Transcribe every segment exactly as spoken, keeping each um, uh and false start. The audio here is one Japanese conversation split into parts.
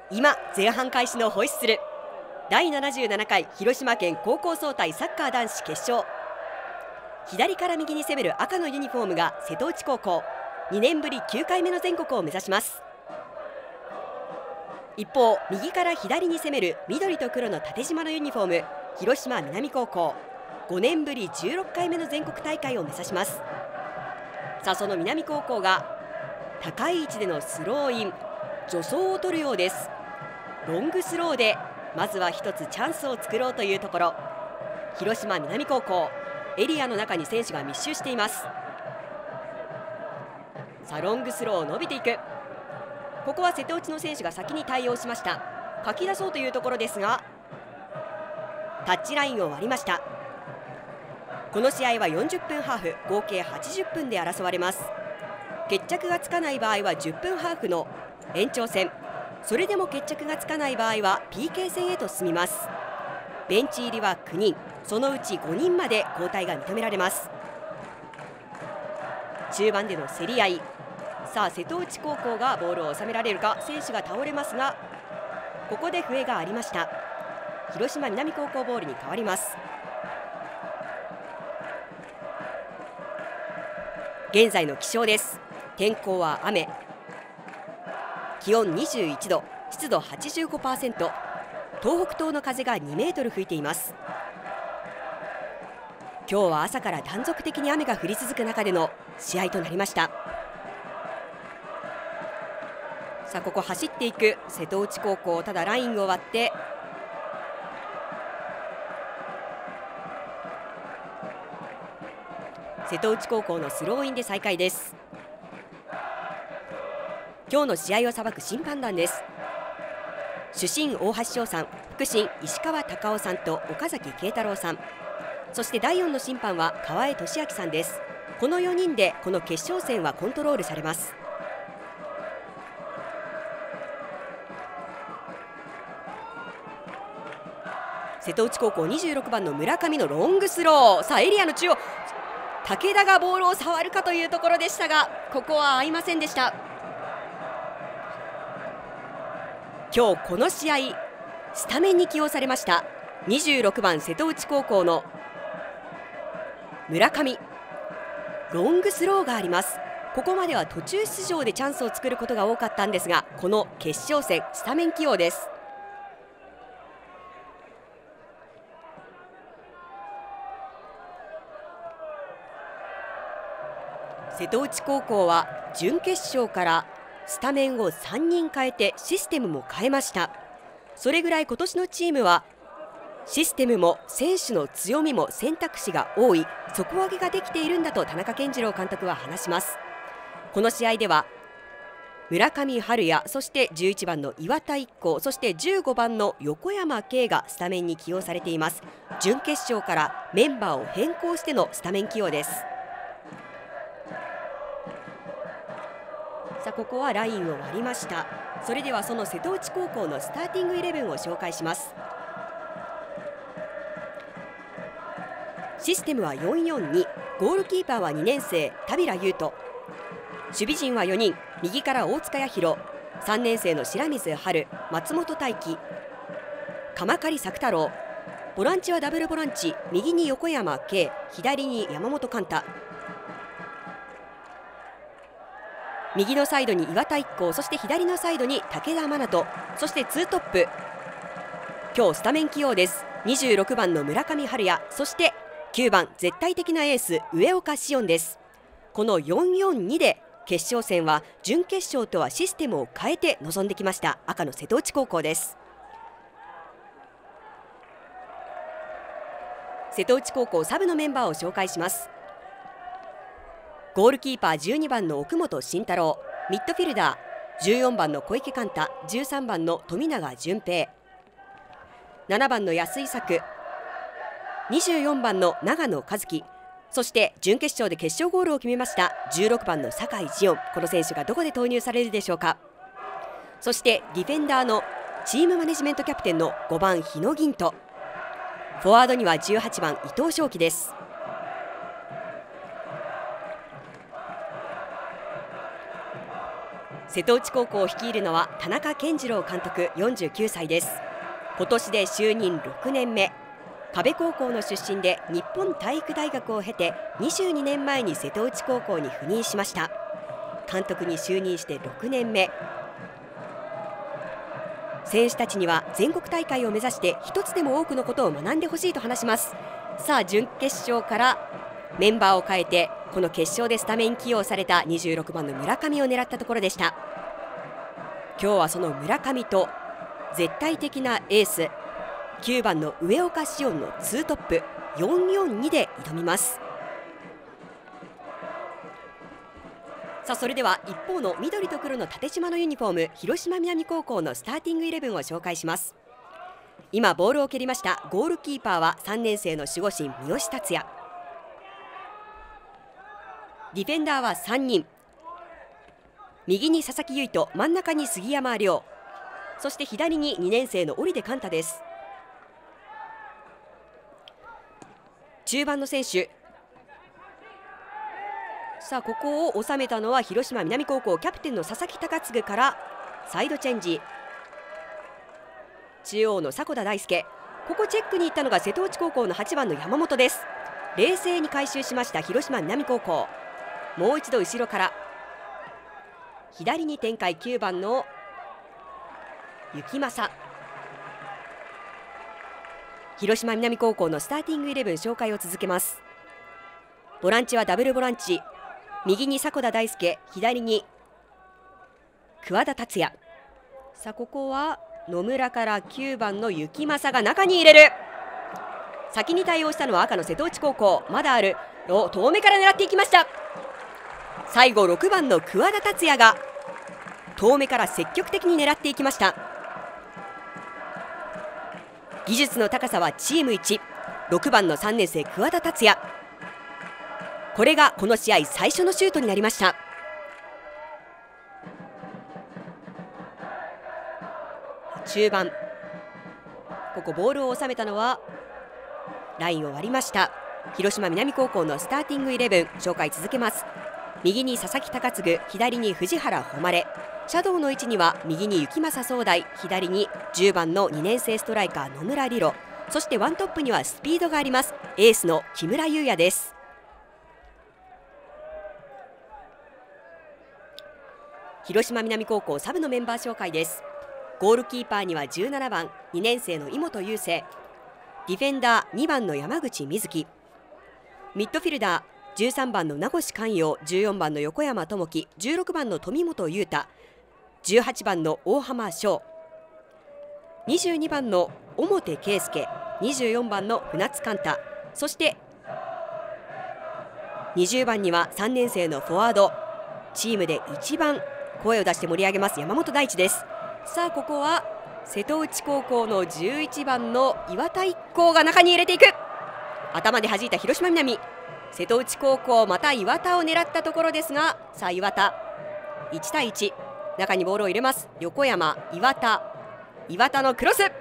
今前半開始のホイッスル。だいななじゅうななかい広島県高校総体サッカー男子決勝。左から右に攻める赤のユニフォームが瀬戸内高校、にねんぶりきゅうかいめの全国を目指します。一方、右から左に攻める緑と黒の縦縞のユニフォーム広島南高校、ごねんぶりじゅうろっかいめの全国大会を目指します。さあ、その南高校が高い位置でのスローイン、助走を取るようです。ロングスローでまずは一つチャンスを作ろうというところ。広島南高校、エリアの中に選手が密集しています。さあ、ロングスロー伸びていく。ここは瀬戸内の選手が先に対応しました。かき出そうというところですが、タッチラインを割りました。この試合はよんじゅっぷんハーフ、合計はちじゅっぷんで争われます。決着がつかない場合はじゅっぷんハーフの延長戦、それでも決着がつかない場合は ピーケー 戦へと進みます。ベンチ入りはきゅうにん、そのうちごにんまで交代が認められます。中盤での競り合い。さあ、瀬戸内高校がボールを収められるか。選手が倒れますが、ここで笛がありました。広島南高校ボールに変わります。現在の気象です。天候は雨、気温にじゅういちど、湿度 はちじゅうごパーセント、 東北東の風がにメートル吹いています。今日は朝から断続的に雨が降り続く中での試合となりました。さあ、ここ走っていく瀬戸内高校、ただラインを割って瀬戸内高校のスローインで再開です。今日の試合を裁く審判団です。主審大橋翔さん、副審石川隆夫さんと岡崎慶太郎さん、そしてだいよんの審判は川江俊明さんです。このよにんでこの決勝戦はコントロールされます。瀬戸内高校にじゅうろくばんの村上のロングスロー。さあ、エリアの中央、武田がボールを触るかというところでしたが、ここは合いませんでした。今日この試合スタメンに起用されましたにじゅうろくばん瀬戸内高校の村上、ロングスローがあります。ここまでは途中出場でチャンスを作ることが多かったんですが、この決勝戦スタメン起用です。瀬戸内高校は準決勝からスタメンをさんにん変えてシステムも変えました。それぐらい今年のチームはシステムも選手の強みも選択肢が多い、底上げができているんだと田中健次郎監督は話します。この試合では村上春也、そしてじゅういちばんの岩田一行、そしてじゅうごばんの横山慶がスタメンに起用されています。準決勝からメンバーを変更してのスタメン起用です。さあ、ここはラインを割りました。それではその瀬戸内高校のスターティングイレブンを紹介します。システムはよんよんに、ゴールキーパーはにねん生田平優斗、守備陣はよにん、右から大塚弥弘、さんねん生の白水春、松本大輝、鎌刈作太郎、ボランチはダブルボランチ、右に横山慶、左に山本寛太、右のサイドに岩田一行、そして左のサイドに武田真斗、そしてツートップ、今日スタメン起用です。にじゅうろくばんの村上春也、そしてきゅうばん絶対的なエース上岡紫音です。このよんよんにで決勝戦は準決勝とはシステムを変えて臨んできました赤の瀬戸内高校です。瀬戸内高校サブのメンバーを紹介します。ゴールキーパーじゅうにばんの奥本慎太郎、ミッドフィルダーじゅうよんばんの小池寛太、じゅうさんばんの富永純平、ななばんの安井作、にじゅうよんばんの長野和樹、そして準決勝で決勝ゴールを決めましたじゅうろくばんの酒井仁音。この選手がどこで投入されるでしょうか。そしてディフェンダーのチームマネジメントキャプテンのごばん日野銀人、フォワードにはじゅうはちばん伊藤翔輝です。 瀬戸内高校を率いるのは田中健次郎監督よんじゅうきゅうさいです。今年で就任ろくねんめ、河辺高校の出身で日本体育大学を経てにじゅうにねんまえに瀬戸内高校に赴任しました。監督に就任してろくねんめ、選手たちには全国大会を目指して一つでも多くのことを学んでほしいと話します。さあ準決勝からメンバーを変えてこの決勝でスタメン起用されたにじゅうろくばんの村上を狙ったところでした。今日はその村上と絶対的なエースきゅうばんの上岡紫音のツートップよんよんにで挑みます。さあそれでは一方の緑と黒の縦縞のユニフォーム広島南高校のスターティングイレブンを紹介します。今ボールを蹴りましたゴールキーパーはさんねん生の守護神三好達也。ディフェンダーはさんにん、右に佐々木唯斗、真ん中に杉山亮、そして左ににねん生の織出寛太です。中盤の選手、さあここを収めたのは広島南高校キャプテンの佐々木貴次からサイドチェンジ、中央の迫田大輔、ここチェックに行ったのが瀬戸内高校のはちばんの山本です。冷静に回収しました広島南高校。もう一度後ろから左に展開きゅうばんの幸正。広島南高校のスターティングイレブン紹介を続けます。ボランチはダブルボランチ、右に迫田大輔、左に桑田達也。さあここは野村からきゅうばんの幸正が中に入れる。先に対応したのは赤の瀬戸内高校、まだあるを遠目から狙っていきました。最後ろくばんの桑田達也が遠目から積極的に狙っていきました。技術の高さはチーム一、ろくばんのさんねん生桑田達也、これがこの試合最初のシュートになりました。中盤、ここボールを収めたのはラインを割りました広島南高校のスターティングイレブン紹介続けます。右に佐々木貴次、左に藤原誉、シャドウの位置には右に幸正壮大、左にじゅうばんのにねん生ストライカー野村理路、そしてワントップにはスピードがありますエースの木村優也です。広島南高校サブのメンバー紹介です。ゴールキーパーにはじゅうななばんにねん生の井本裕生、ディフェンダーにばんの山口瑞希、ミッドフィルダーじゅうさんばんの名越寛陽、じゅうよんばんの横山智樹、じゅうろくばんの富本裕太、じゅうはちばんの大浜翔、にじゅうにばんの表圭介、にじゅうよんばんの船津寛太、そしてにじゅうばんにはさんねん生のフォワード、チームで一番声を出して盛り上げます山本大地です。さあここは瀬戸内高校のじゅういちばんの岩田一行が中に入れていく。頭で弾いた広島南、瀬戸内高校また岩田を狙ったところですが、さあ岩田いちたいいち、中にボールを入れます。横山、岩田、岩田のクロス、さ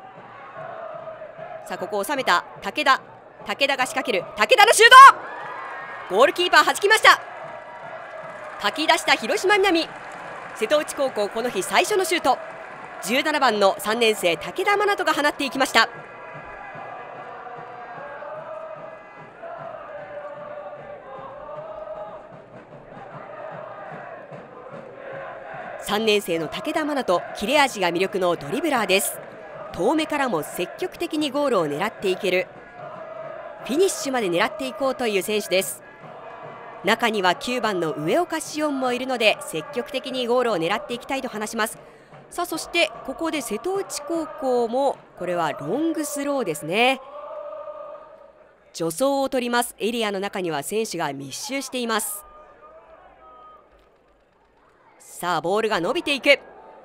あここを収めた武田、武田が仕掛ける、武田のシュート、ゴールキーパー弾きました。かき出した広島南、瀬戸内高校この日最初のシュート、じゅうななばんのさんねん生武田真斗が放っていきました。さんねん生の武田真斗、切れ味が魅力のドリブラーです。遠目からも積極的にゴールを狙っていける、フィニッシュまで狙っていこうという選手です。中にはきゅうばんの上岡紫音もいるので積極的にゴールを狙っていきたいと話します。さあそしてここで瀬戸内高校もこれはロングスローですね。助走を取ります。エリアの中には選手が密集しています。さあボールが伸びていく、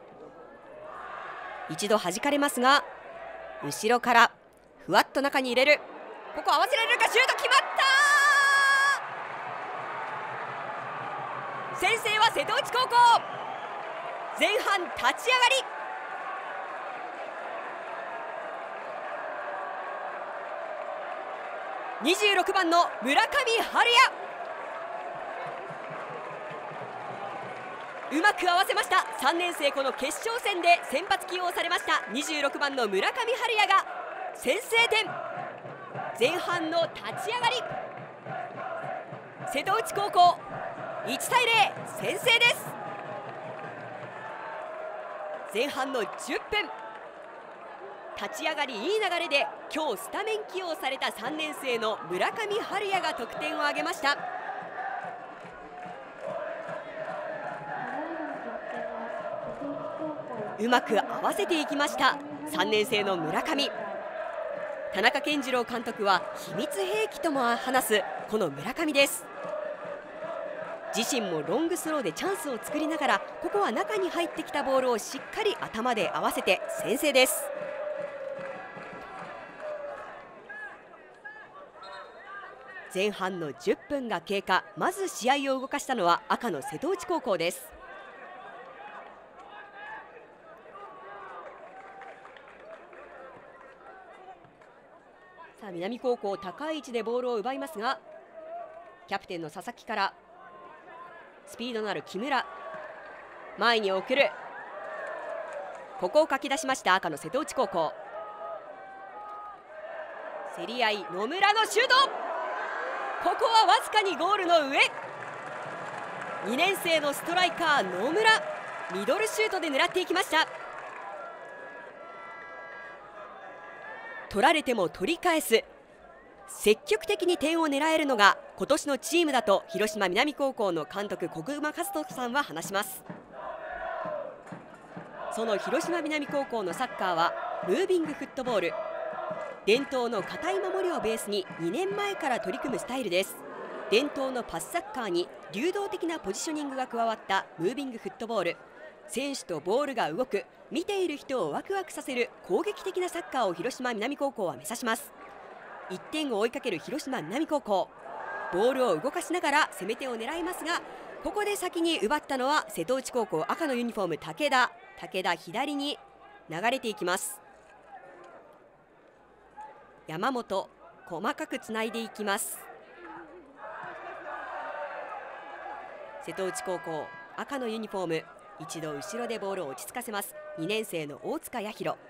一度弾かれますが後ろからふわっと中に入れる、ここ合わせられるか、シュート決まった。先制は瀬戸内高校、前半立ち上がり、にじゅうろくばんの村上春也、 うまく合わせました。さんねん生この決勝戦で先発起用されましたにじゅうろくばんの村上春也が先制点。前半の立ち上がり、瀬戸内高校いちたいゼロ先制です。前半のじゅっぷん、立ち上がりいい流れで今日スタメン起用されたさんねん生の村上春也が得点を挙げました。うまく合わせていきましたさんねん生の村上。田中健次郎監督は秘密兵器とも話すこの村上です。自身もロングスローでチャンスを作りながら、ここは中に入ってきたボールをしっかり頭で合わせて先制です。前半のじゅっぷんが経過、まず試合を動かしたのは赤の瀬戸内高校です。さあ南高校、高い位置でボールを奪いますが、キャプテンの佐々木からスピードのある木村、前に送る、ここをかき出しました赤の瀬戸内高校。競り合い、野村のシュート、ここはわずかにゴールの上。にねん生のストライカー野村、ミドルシュートで狙っていきました。取られても取り返す、積極的に点を狙えるのが今年のチームだと広島南高校の監督小熊和人さんは話します。その広島南高校のサッカーはムービングフットボール、伝統の堅い守りをベースににねんまえから取り組むスタイルです。伝統のパスサッカーに流動的なポジショニングが加わったムービングフットボール、選手とボールが動く、見ている人をワクワクさせる攻撃的なサッカーを広島南高校は目指します。いってんを追いかける広島南高校、ボールを動かしながら攻め手を狙いますが、ここで先に奪ったのは瀬戸内高校赤のユニフォーム武田。武田左に流れていきます。山本細かくつないでいきます。瀬戸内高校赤のユニフォーム、一度後ろでボールを落ち着かせます。にねん生の大塚弥弘、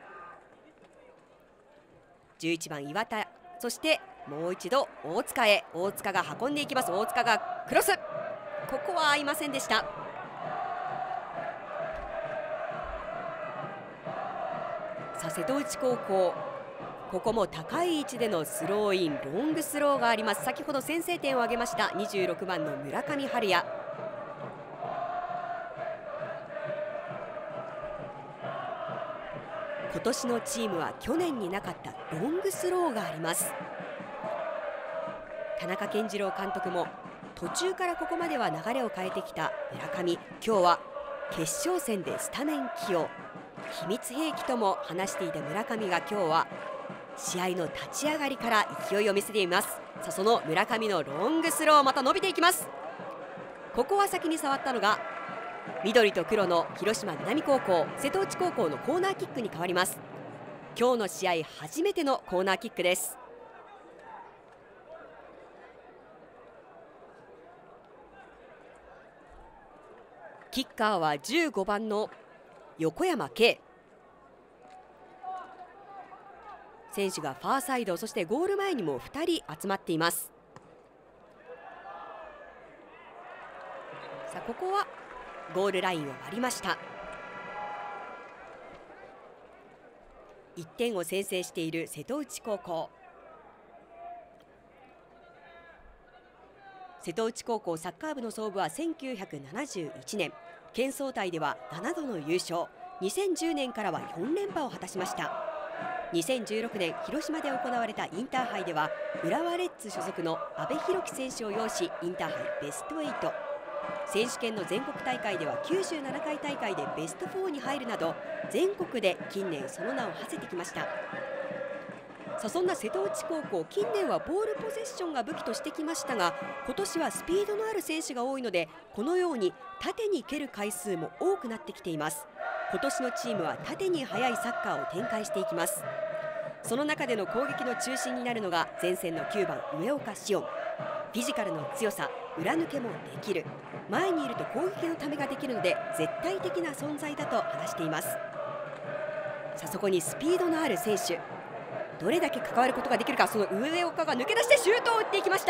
じゅういちばん岩田、そしてもう一度大塚へ、大塚が運んでいきます。大塚がクロス、ここは合いませんでした。さあ瀬戸内高校、ここも高い位置でのスローイン、ロングスローがあります。先ほど先制点を挙げましたにじゅうろくばんの村上春也。今年のチームは去年になかったロングスローがあります。田中健次郎監督も途中からここまでは流れを変えてきた村上、今日は決勝戦でスタメン起用、秘密兵器とも話していた村上が今日は試合の立ち上がりから勢いを見せています。さあその村上のロングスロー、また伸びていきます。ここは先に触ったのが緑と黒の広島南高校、瀬戸内高校のコーナーキックに変わります。今日の試合初めてのコーナーキックです。キッカーはじゅうごばんの横山圭。選手がファーサイド、そしてゴール前にもふたり集まっています。さあここはゴールラインを割りました。いってんを先制している瀬戸内高校。瀬戸内高校サッカー部の創部はせんきゅうひゃくななじゅういちねん、県総体ではななどの優勝、にせんじゅうねんからはよんれんぱを果たしました。にせんじゅうろくねん広島で行われたインターハイでは浦和レッズ所属の阿部寛樹選手を擁しインターハイベストはち、選手権の全国大会ではきゅうじゅうななかい大会でベストよんに入るなど全国で近年その名を馳せてきました。さあそんな瀬戸内高校、近年はボールポゼッションが武器としてきましたが、今年はスピードのある選手が多いのでこのように縦に蹴る回数も多くなってきています。今年のチームは縦に速いサッカーを展開していきます。その中での攻撃の中心になるのが前線のきゅうばん上岡紫音。フィジカルの強さ、裏抜けもできる、 前にいると攻撃のためができるので絶対的な存在だと話しています。さあそこにスピードのある選手、どれだけ関わることができるか。その上岡が抜け出してシュートを打っていきました。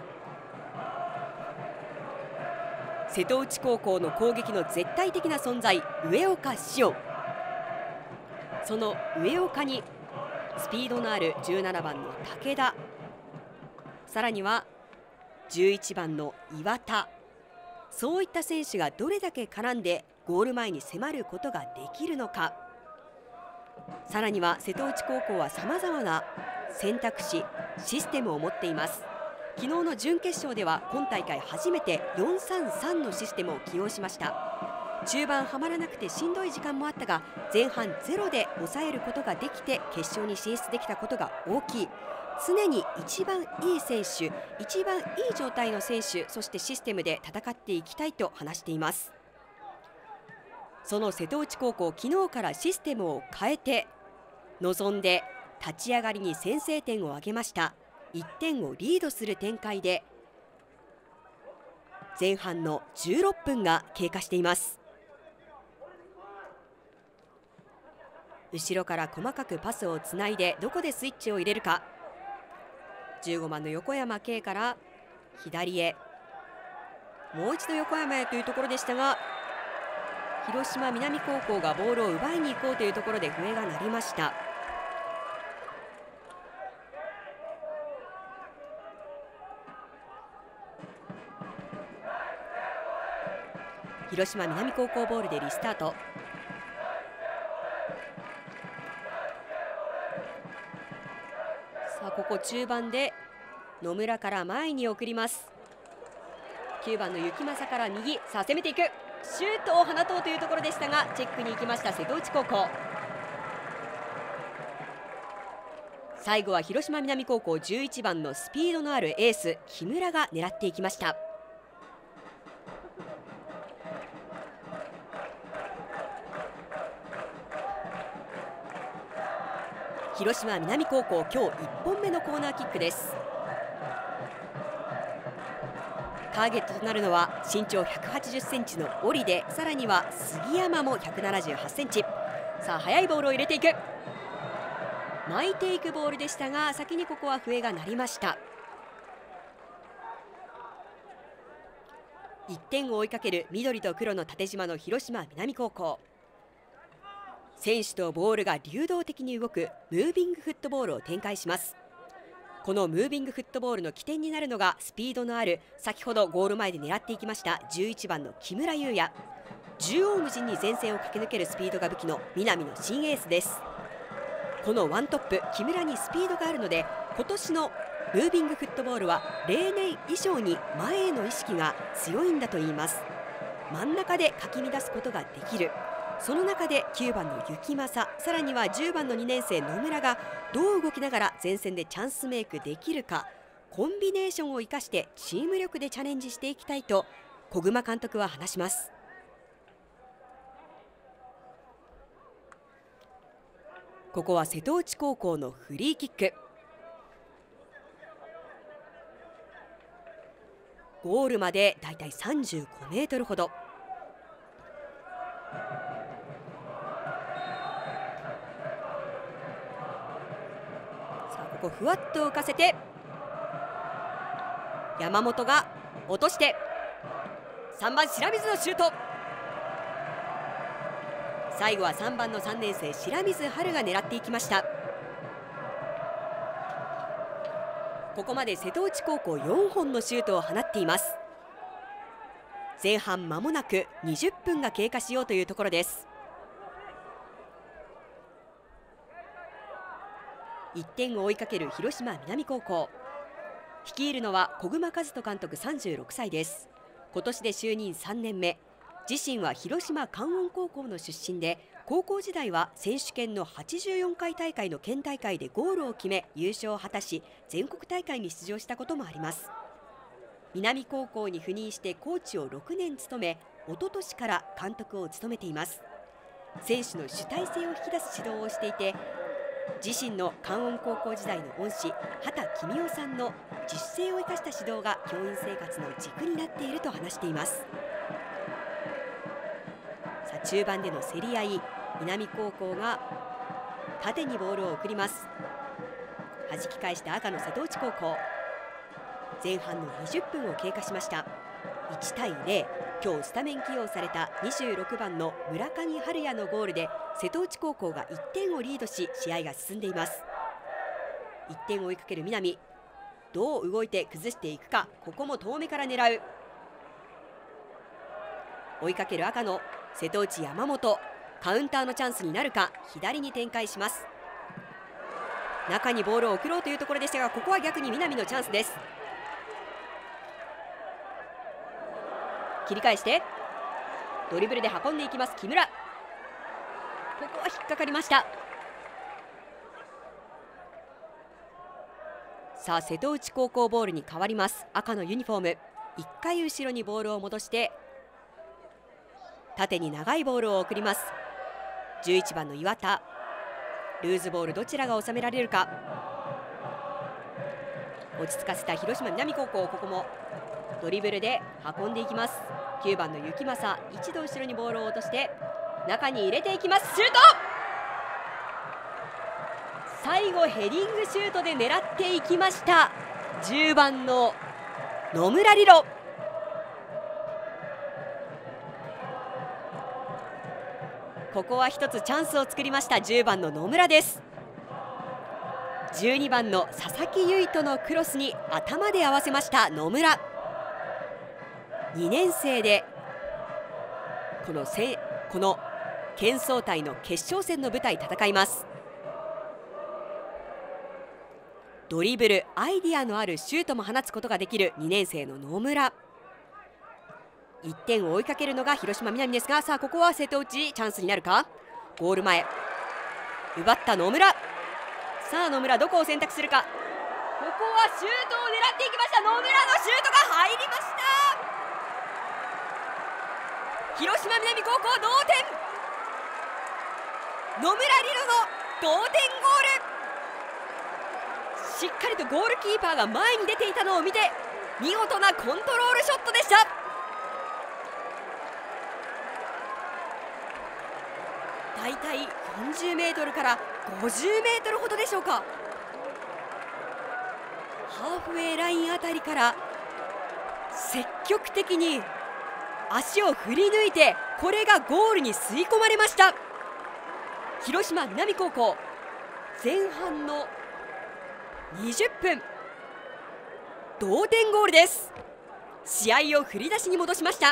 瀬戸内高校の攻撃の絶対的な存在、上岡紫音。その上岡にスピードのあるじゅうななばんの武田、さらにはじゅういちばんの岩田、そういった選手がどれだけ絡んでゴール前に迫ることができるのか。さらには瀬戸内高校はさまざまな選択肢、システムを持っています。昨日の準決勝では今大会初めて よんさんさん のシステムを起用しました。中盤はまらなくてしんどい時間もあったが、前半ゼロで抑えることができて決勝に進出できたことが大きい。常に一番いい選手、一番いい状態の選手、そしてシステムで戦っていきたいと話しています。その瀬戸内高校、昨日からシステムを変えて臨んで立ち上がりに先制点を挙げました。いってんをリードする展開で前半のじゅうろっぷんが経過しています。後ろから細かくパスをつないでどこでスイッチを入れるか。じゅうごばんの横山圭から左へ、もう一度横山へというところでしたが、広島南高校がボールを奪いに行こうというところで笛が鳴りました。広島南高校ボールでリスタート。さあここ中盤で野村から前に送ります。きゅうばんの雪政から右、さあ攻めていく、シュートを放とうというところでしたがチェックに行きました瀬戸内高校。最後は広島南高校じゅういちばんのスピードのあるエース木村が狙っていきました。広島南高校、今日いっぽんめのコーナーキックです。ターゲットとなるのは身長ひゃくはちじゅっセンチの織で、さらには杉山もひゃくななじゅうはちセンチ。さあ速いボールを入れていく、巻いていくボールでしたが先にここは笛が鳴りました。いってんを追いかける緑と黒の縦縞の広島南高校、選手とボールが流動的に動くムービングフットボールを展開します。このムービングフットボールの起点になるのがスピードのある、先ほどゴール前で狙っていきましたじゅういちばんの木村優也。縦横無尽に前線を駆け抜けるスピードが武器の南の新エースです。このワントップ木村にスピードがあるので、今年のムービングフットボールは例年以上に前への意識が強いんだといいます。真ん中でかき乱すことができる。その中できゅうばんの雪政、さらにはじゅうばんのにねん生野村がどう動きながら前線でチャンスメイクできるか、コンビネーションを生かしてチーム力でチャレンジしていきたいと小熊監督は話します。ここは瀬戸内高校のフリーキック。ゴールまでだいたいさんじゅうごメートルほど。ここふわっと浮かせて山本が落としてさんばん白水のシュート。最後はさんばんのさんねん生白水春が狙っていきました。ここまで瀬戸内高校よんほんのシュートを放っています。前半間もなくにじゅっぷんが経過しようというところです。いってんを追いかける広島南高校、率いるのは小熊和人監督さんじゅうろくさいです。今年で就任さんねんめ、自身は広島関音高校の出身で、高校時代は選手権のはちじゅうよんかい大会の県大会でゴールを決め優勝を果たし、全国大会に出場したこともあります。南高校に赴任してコーチをろくねん務め、一昨年から監督を務めています。選手の主体性を引き出す指導をしていて、 自身の関音高校時代の恩師畑公夫さんの自主性を生かした指導が教員生活の軸になっていると話しています。さあ中盤での競り合い、南高校が縦にボールを送ります。弾き返した赤の瀬戸内高校、前半のにじゅっぷんを経過しました。いちたいゼロ、今日スタメン起用されたにじゅうろくばんの村上春也のゴールで瀬戸内高校がいってんをリードし試合が進んでいます。いってんを追いかける南、どう動いて崩していくか。ここも遠めから狙う。追いかける赤の瀬戸内山本、カウンターのチャンスになるか。左に展開します。中にボールを送ろうというところでしたが、ここは逆に南のチャンスです。切り返してドリブルで運んでいきます木村。ここは引っかかりました。さあ瀬戸内高校ボールに変わります。赤のユニフォーム、いっかい後ろにボールを戻して縦に長いボールを送ります。じゅういちばんの岩田、ルーズボールどちらが収められるか。落ち着かせた広島南高校、ここもドリブルで運んでいきます。きゅうばんの雪政、一度後ろにボールを落として中に入れていきます。シュート、最後ヘディングシュートで狙っていきました。じゅうばんの野村理路、ここは一つチャンスを作りました。じゅうばんの野村です。じゅうにばんの佐々木唯斗のクロスに頭で合わせました野村。にねん生でこのせこの県総体の決勝戦の舞台戦います。ドリブル、アイディアのあるシュートも放つことができるにねん生の野村。いってんを追いかけるのが広島南ですが、さあここは瀬戸内チャンスになるか。ゴール前奪った野村。さあ野村どこを選択するか。ここはシュートを狙っていきました。野村のシュートが入りました。広島南高校同点、野村理路の同点ゴール。しっかりとゴールキーパーが前に出ていたのを見て見事なコントロールショットでした。だいたいよんじゅうメートルからごじゅうメートルほどでしょうか。ハーフウェイラインあたりから積極的に足を振り抜いて、これがゴールに吸い込まれました。広島南高校、前半のにじゅっぷん同点ゴールです。試合を振り出しに戻しました。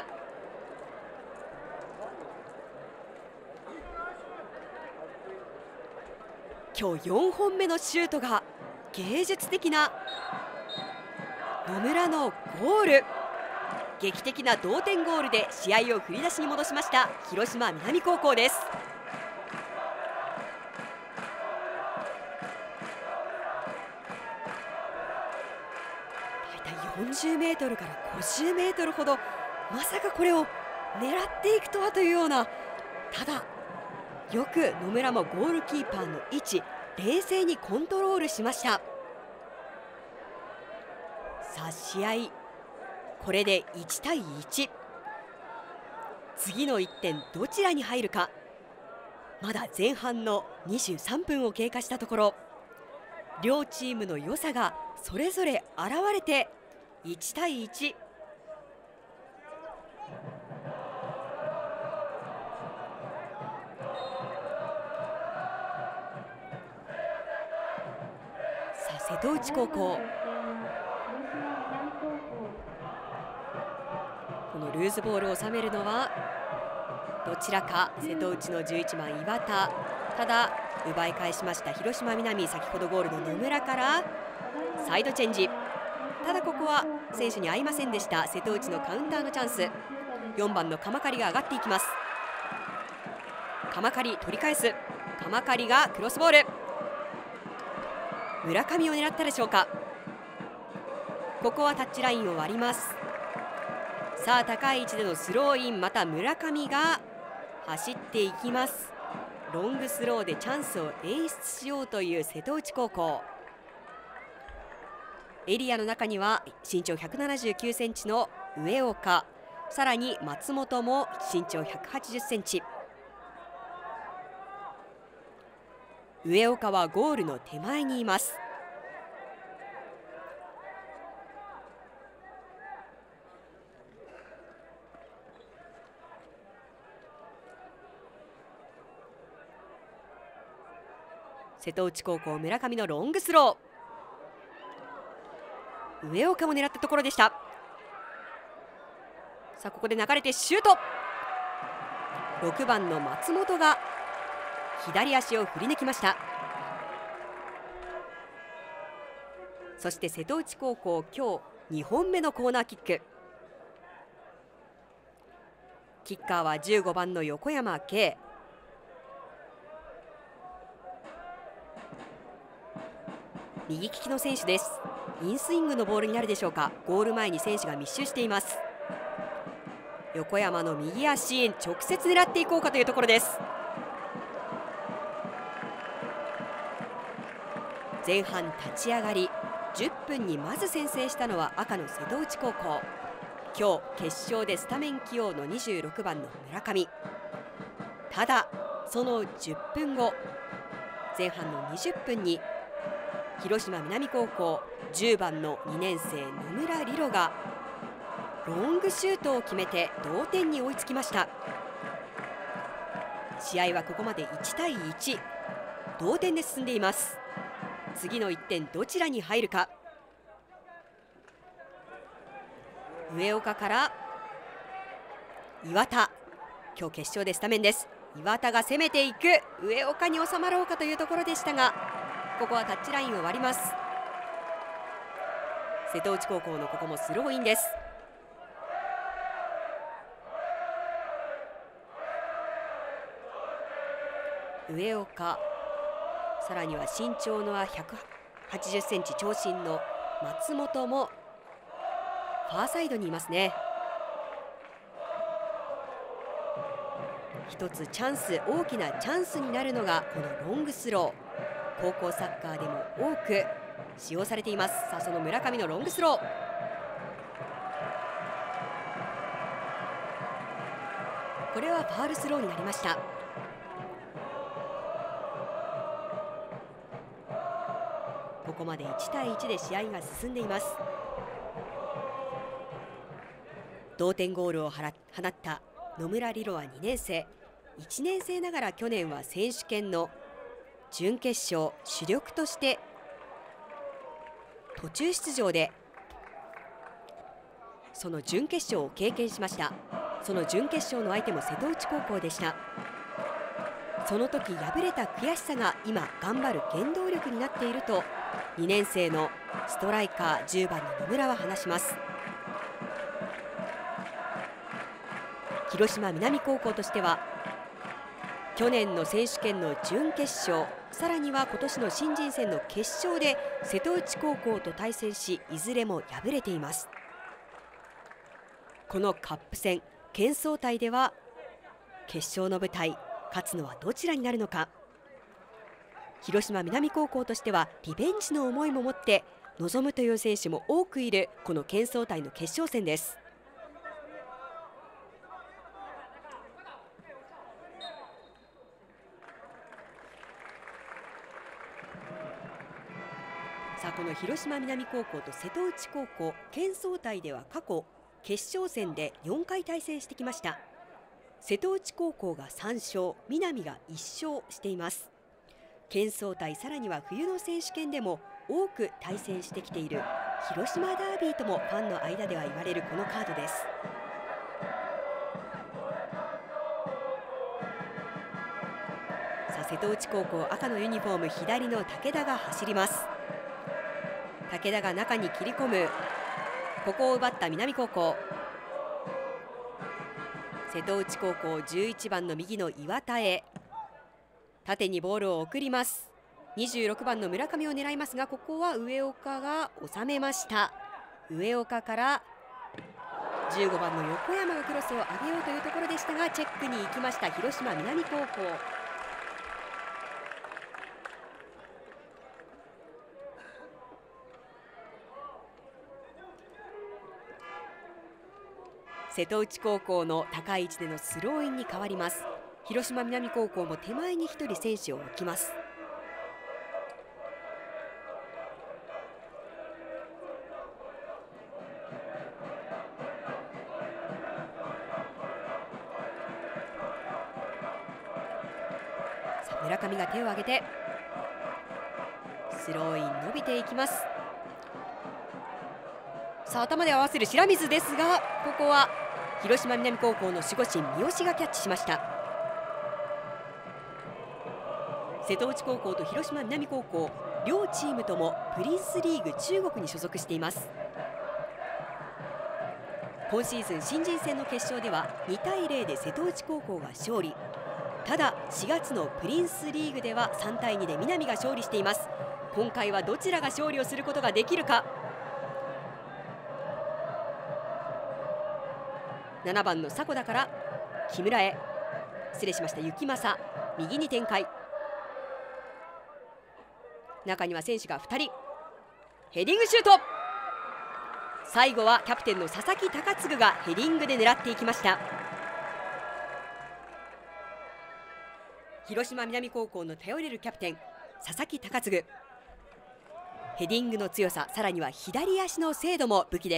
今日よんほんめのシュートが芸術的な野村のゴール。劇的な同点ゴールで試合を振り出しに戻しました広島南高校です。だいたいよんじゅうメートルからごじゅうメートルほど、まさかこれを狙っていくとはというような。ただよく野村もゴールキーパーの位置冷静にコントロールしました。さあ試合これでいちたいいち、次のいってんどちらに入るか。まだ前半のにじゅうさんぷんを経過したところ、両チームの良さがそれぞれ現れていちたいいち。さあ瀬戸内高校、このルーズボールを収めるのはどちらか。瀬戸内のじゅういちばん岩田、ただ奪い返しました広島南、先ほどゴールの野村からサイドチェンジ。ただここは選手に合いませんでした。瀬戸内のカウンターのチャンス。よんばんの鎌刈が上がっていきます。鎌刈取り返す。鎌刈がクロスボール、村上を狙ったでしょうか。ここはタッチラインを割ります。さあ高い位置でのスローイン、また村上が走っていきます。 ロングスローでチャンスを演出しようという瀬戸内高校。エリアの中には身長ひゃくななじゅうきゅうセンチの上岡、さらに松本も身長ひゃくはちじゅっセンチ。上岡はゴールの手前にいます。瀬戸内高校村上のロングスロー、上岡も狙ったところでした。さあここで流れてシュート。ろくばんの松本が左足を振り抜きました。そして瀬戸内高校今日にほんめのコーナーキック。キッカーはじゅうごばんの横山圭。右利きの選手です。インスイングのボールになるでしょうか。ゴール前に選手が密集しています。横山の右足、直接狙っていこうかというところです。前半立ち上がりじゅっぷんにまず先制したのは赤の瀬戸内高校。今日決勝でスタメン起用のにじゅうろくばんの村上。ただそのじゅっぷんご、前半のにじゅっぷんに広島南高校じゅうばんのにねん生野村理路がロングシュートを決めて同点に追いつきました。試合はここまでいちたいいち、同点で進んでいます。次のいってんどちらに入るか。上岡から岩田、今日決勝でスタメンです。岩田が攻めていく。上岡に収まろうかというところでしたが、ここはタッチラインを割ります。瀬戸内高校のここもスローインです。上岡、さらには身長のひゃくはちじゅっセンチ長身の松本もファーサイドにいますね。一つチャンス、大きなチャンスになるのがこのロングスロー。高校サッカーでも多く使用されています。さあその村上のロングスロー、これはファウルスローになりました。ここまでいちたいいちで試合が進んでいます。同点ゴールを放った野村理路はにねん生。いちねん生ながら去年は選手権の準決勝主力として途中出場でその準決勝を経験しました。その準決勝の相手も瀬戸内高校でした。その時敗れた悔しさが今頑張る原動力になっているとにねん生のストライカーじゅうばんの野村は話します。広島南高校としては去年の選手権の準決勝、さらには今年の新人戦の決勝で瀬戸内高校と対戦し、いずれも敗れています。このカップ戦県総体では決勝の舞台、勝つのはどちらになるのか。広島南高校としてはリベンジの思いも持って臨むという選手も多くいるこの県総体の決勝戦です。さあこの広島南高校と瀬戸内高校、県総体では過去決勝戦でよんかい対戦してきました。瀬戸内高校がさんしょう、南がいっしょうしています。県総体、さらには冬の選手権でも多く対戦してきている広島ダービーともファンの間では言われるこのカードです。さあ瀬戸内高校赤のユニフォーム、左の武田が走ります。武田が中に切り込む。ここを奪った南高校。瀬戸内高校じゅういちばんの右の岩田へ縦にボールを送ります。にじゅうろくばんの村上を狙いますが、ここは上岡が収めました。上岡からじゅうごばんの横山がクロスを上げようというところでしたが、チェックに行きました広島南高校。 瀬戸内高校の高い位置でのスローインに変わります。広島南高校も手前にひとり選手を置きます。さあ村上が手を挙げてスローイン伸びていきます。さあ頭で合わせる白水ですが、ここは広島南高校の守護神三好がキャッチしました。瀬戸内高校と広島南高校、両チームともプリンスリーグ中国に所属しています。今シーズン新人戦の決勝ではにたいゼロで瀬戸内高校が勝利。ただしがつのプリンスリーグではさんたいにで南が勝利しています。今回はどちらが勝利をすることができるか。ななばんの迫田から木村へ、失礼しました、幸正右に展開。中には選手がふたり、ヘディングシュート。最後はキャプテンの佐々木貴嗣がヘディングで狙っていきました。広島南高校の頼れるキャプテン佐々木貴嗣、ヘディングの強さ、さらには左足の精度も武器です。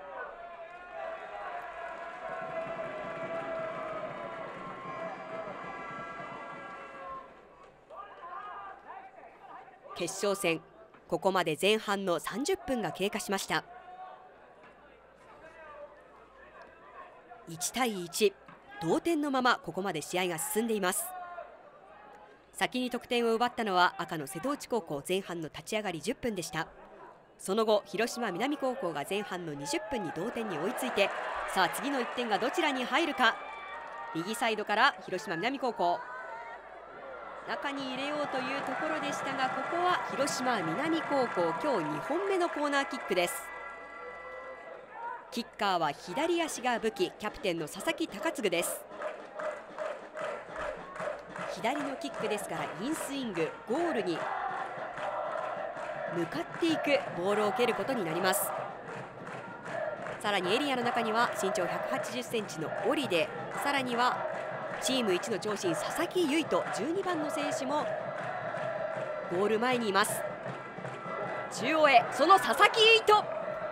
決勝戦、ここまで前半のさんじゅっぷんが経過しました。いちたいいち、同点のままここまで試合が進んでいます。先に得点を奪ったのは赤の瀬戸内高校、前半の立ち上がりじゅっぷんでした。その後広島南高校が前半のにじゅっぷんに同点に追いついて、さあ次のいってんがどちらに入るか。右サイドから広島南高校、中に入れようというところでしたが、ここは広島南高校今日にほんめのコーナーキックです。キッカーは左足が武器、キャプテンの佐々木貴嗣です。左のキックですからインスイング、ゴールに向かっていくボールを蹴ることになります。さらにエリアの中には身長ひゃくはちじゅっセンチのオリで、さらにはチーム一の長身佐々木唯斗じゅうにばんの選手もゴール前にいます。中央へ、その佐々木唯斗、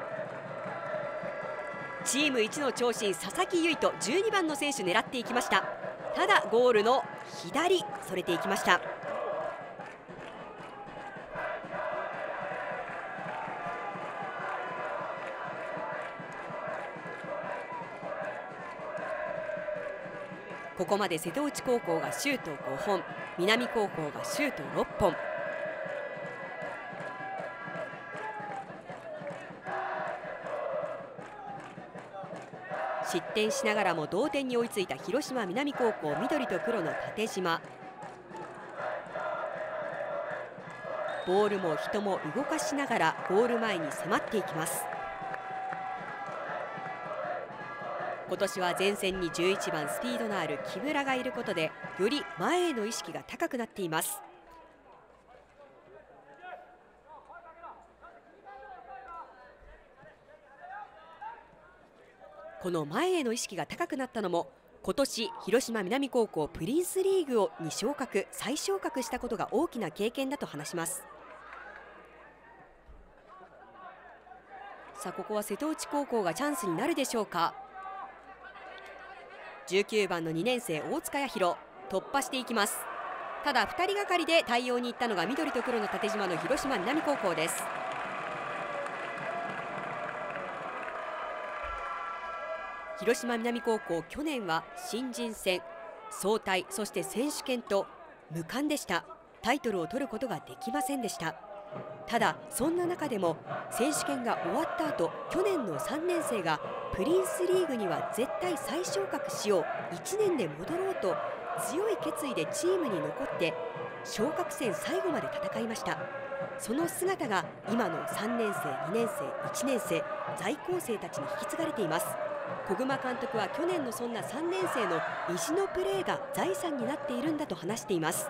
チーム一の長身佐々木唯斗じゅうにばんの選手狙っていきました。ただゴールの左それていきました。ここまで瀬戸内高校がシュートごほん、南高校がシュートろっぽん。失点しながらも同点に追いついた広島南高校、緑と黒の縦縞。ボールも人も動かしながらゴール前に迫っていきます。今年は前線にじゅういちばんスピードのある木村がいることで、より前への意識が高くなっています。この前への意識が高くなったのも、今年広島南高校プリンスリーグをに昇格再昇格したことが大きな経験だと話します。さあここは瀬戸内高校がチャンスになるでしょうか。じゅうきゅうばんのにねんせい大塚弥弘、突破していきます。ただふたりがかりで対応に行ったのが緑と黒の縦縞の広島南高校です。広島南高校、去年は新人戦、総体、そして選手権と無冠でした。タイトルを取ることができませんでした。ただそんな中でも選手権が終わった後、去年のさんねんせいがプリンスリーグには絶対再昇格しよう、いちねんで戻ろうと強い決意でチームに残って昇格戦最後まで戦いました。その姿が今のさんねんせい、にねんせい、いちねんせい、在校生たちに引き継がれています。小熊監督は去年のそんなさんねんせいの意地のプレーが財産になっているんだと話しています。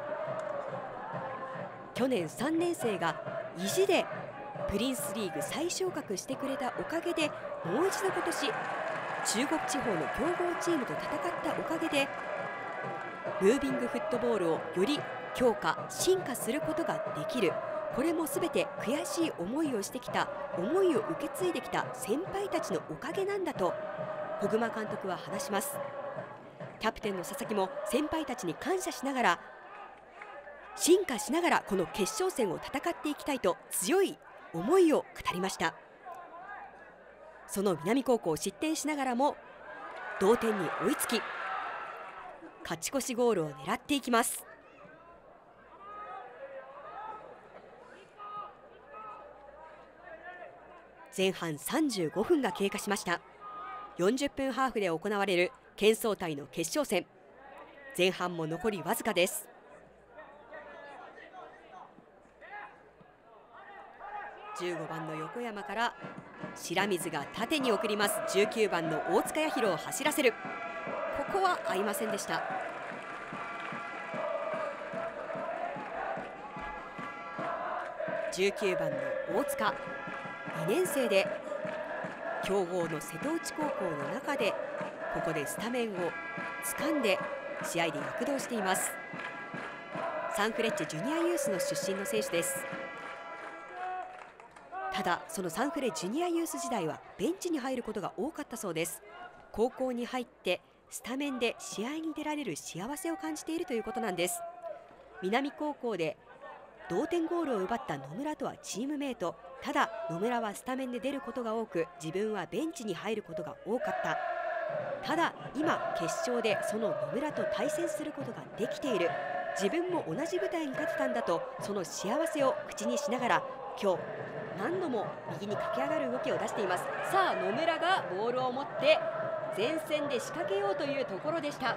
去年さんねんせいが意地でプリンスリーグ再昇格してくれたおかげで、もう一度今年中国地方の強豪チームと戦ったおかげでムービングフットボールをより強化進化することができる。これもすべて悔しい思いをしてきた、思いを受け継いできた先輩たちのおかげなんだと小熊監督は話します。キャプテンの佐々木も先輩たちに感謝しながら進化しながらこの決勝戦を戦っていきたいと強い思いを語りました。その南高校失点しながらも同点に追いつき勝ち越しゴールを狙っていきます。前半さんじゅうごふんが経過しました。よんじゅっぷんハーフで行われる県総体の決勝戦、前半も残りわずかです。じゅうごばんの横山から白水が縦に送ります。じゅうきゅうばんの大塚弥弘を走らせる。ここは合いませんでした。じゅうきゅうばんの大塚、にねん生で強豪の瀬戸内高校の中でここでスタメンを掴んで試合で躍動しています。サンフレッチェジュニアユースの出身の選手です。ただそのサンフレジュニアユース時代はベンチに入ることが多かったそうです。高校に入ってスタメンで試合に出られる幸せを感じているということなんです。南高校で同点ゴールを奪った野村とはチームメイト。ただ野村はスタメンで出ることが多く自分はベンチに入ることが多かった。ただ今決勝でその野村と対戦することができている。自分も同じ舞台に立てたんだとその幸せを口にしながら今日何度も右に駆け上がる動きを出しています。さあ野村がボールを持って前線で仕掛けようというところでした。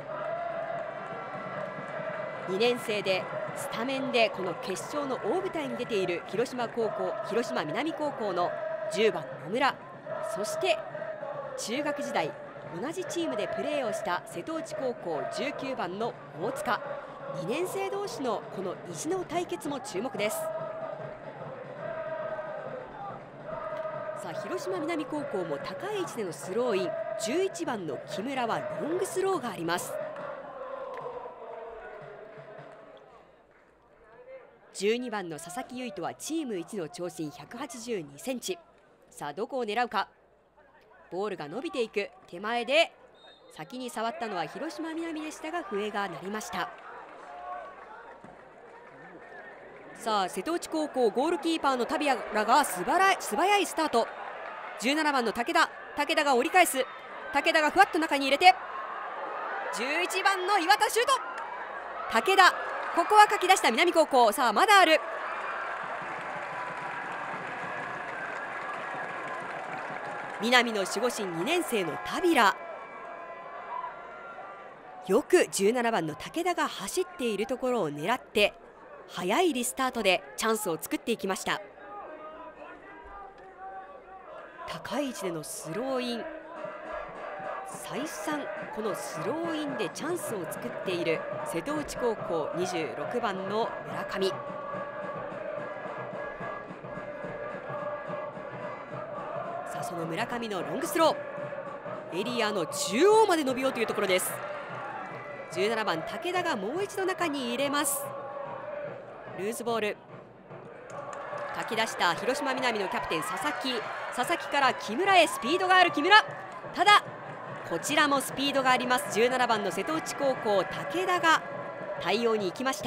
にねん生でスタメンでこの決勝の大舞台に出ている広島高校広島南高校のじゅうばん野村、そして中学時代同じチームでプレーをした瀬戸内高校じゅうきゅうばんの大塚、にねん生同士のこの意地の対決も注目です。さあ広島南高校も高い位置でのスローイン、じゅういちばんの木村はロングスローがあります。じゅうにばんの佐々木唯斗はチーム一の長身ひゃくはちじゅうにセンチ。さあどこを狙うか。ボールが伸びていく。手前で先に触ったのは広島南でしたが笛が鳴りました。さあ瀬戸内高校ゴールキーパーのタビアらが素早い素早いスタート。じゅうななばんの武田武田が折り返す。武田がふわっと中に入れてじゅういちばんの岩田シュート。武田ここはかき出した南高校。さあまだある。南の守護神にねん生のタビラ、よくじゅうななばんの武田が走っているところを狙って早いリスタートでチャンスを作っていきました。高い位置でのスローイン、再三このスローインでチャンスを作っている瀬戸内高校にじゅうろくばんの村上。さあその村上のロングスロー、エリアの中央まで伸びようというところです。じゅうななばん武田がもう一度中に入れます。ルーズボール、かき出した広島南のキャプテン佐々木。佐々木から木村へスピードがある木村。ただこちらもスピードがあります。じゅうななばんの瀬戸内高校武田が対応に行きました。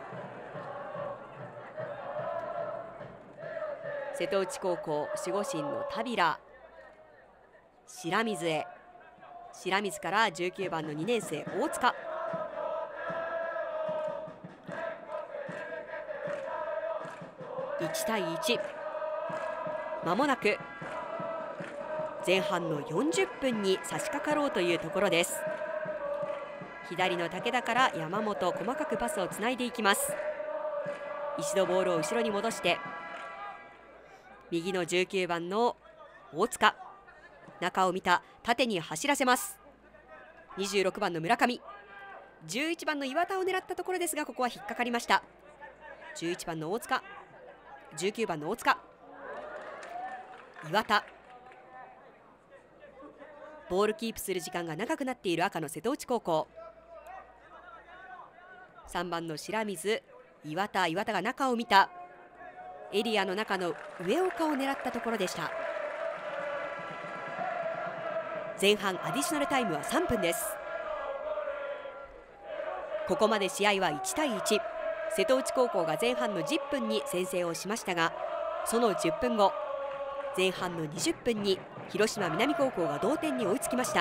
瀬戸内高校守護神のタビラ、白水へ。白水からじゅうきゅうばんのにねん生大塚。いちたいいち、まもなく前半のよんじゅっぷんに差し掛かろうというところです。左の武田から山本、細かくパスをつないでいきます。一度ボールを後ろに戻して右のじゅうきゅうばんの大塚、中を見た、縦に走らせます。にじゅうろくばんの村上、じゅういちばんの岩田を狙ったところですがここは引っかかりました。じゅういちばんの大塚、じゅうきゅうばんの大塚、岩田、 ボールキープする時間が長くなっている赤の瀬戸内高校。さんばんの白水、岩田岩田が中を見た。エリアの中の上岡を狙ったところでした。前半アディショナルタイムはさんぷんです。ここまで試合はいちたいいち。瀬戸内高校が前半のじゅっぷんに先制をしましたが、そのじゅっぷんご、前半のにじゅっぷんに広島南高校が同点に追いつきました。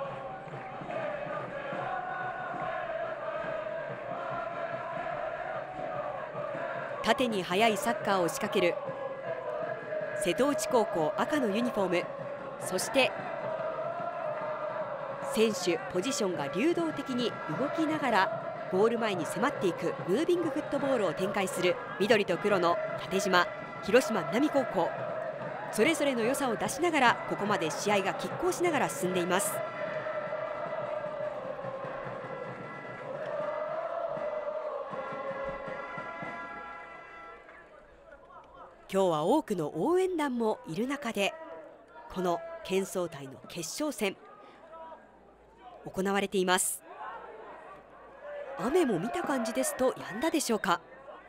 縦に速いサッカーを仕掛ける瀬戸内高校赤のユニフォーム、そして選手ポジションが流動的に動きながらゴール前に迫っていくムービングフットボールを展開する緑と黒の縦縞広島南高校、それぞれの良さを出しながらここまで試合が拮抗しながら進んでいます。今日は多くの応援団もいる中で、この県総体の決勝戦行われています。雨も見た感じですと止んだでしょうか。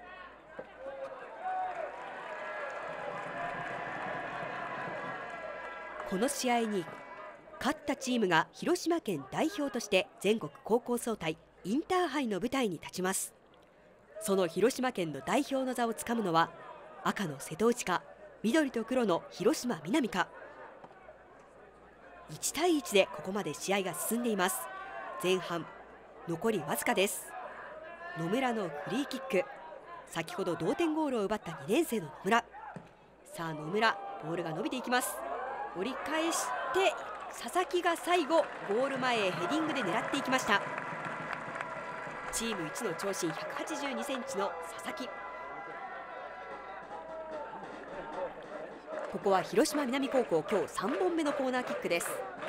この試合に勝ったチームが広島県代表として全国高校総体インターハイの舞台に立ちます。その広島県の代表の座をつかむのは赤の瀬戸内か緑と黒の広島南か。いちたいいちでここまで試合が進んでいます。前半残りわずかです。野村のフリーキック、先ほど同点ゴールを奪ったにねん生の野村。さあ野村、ボールが伸びていきます。折り返して佐々木が最後ゴール前へヘディングで狙っていきました。チームいちの長身ひゃくはちじゅうにセンチの佐々木。ここは広島南高校今日さんぼんめのコーナーキックです。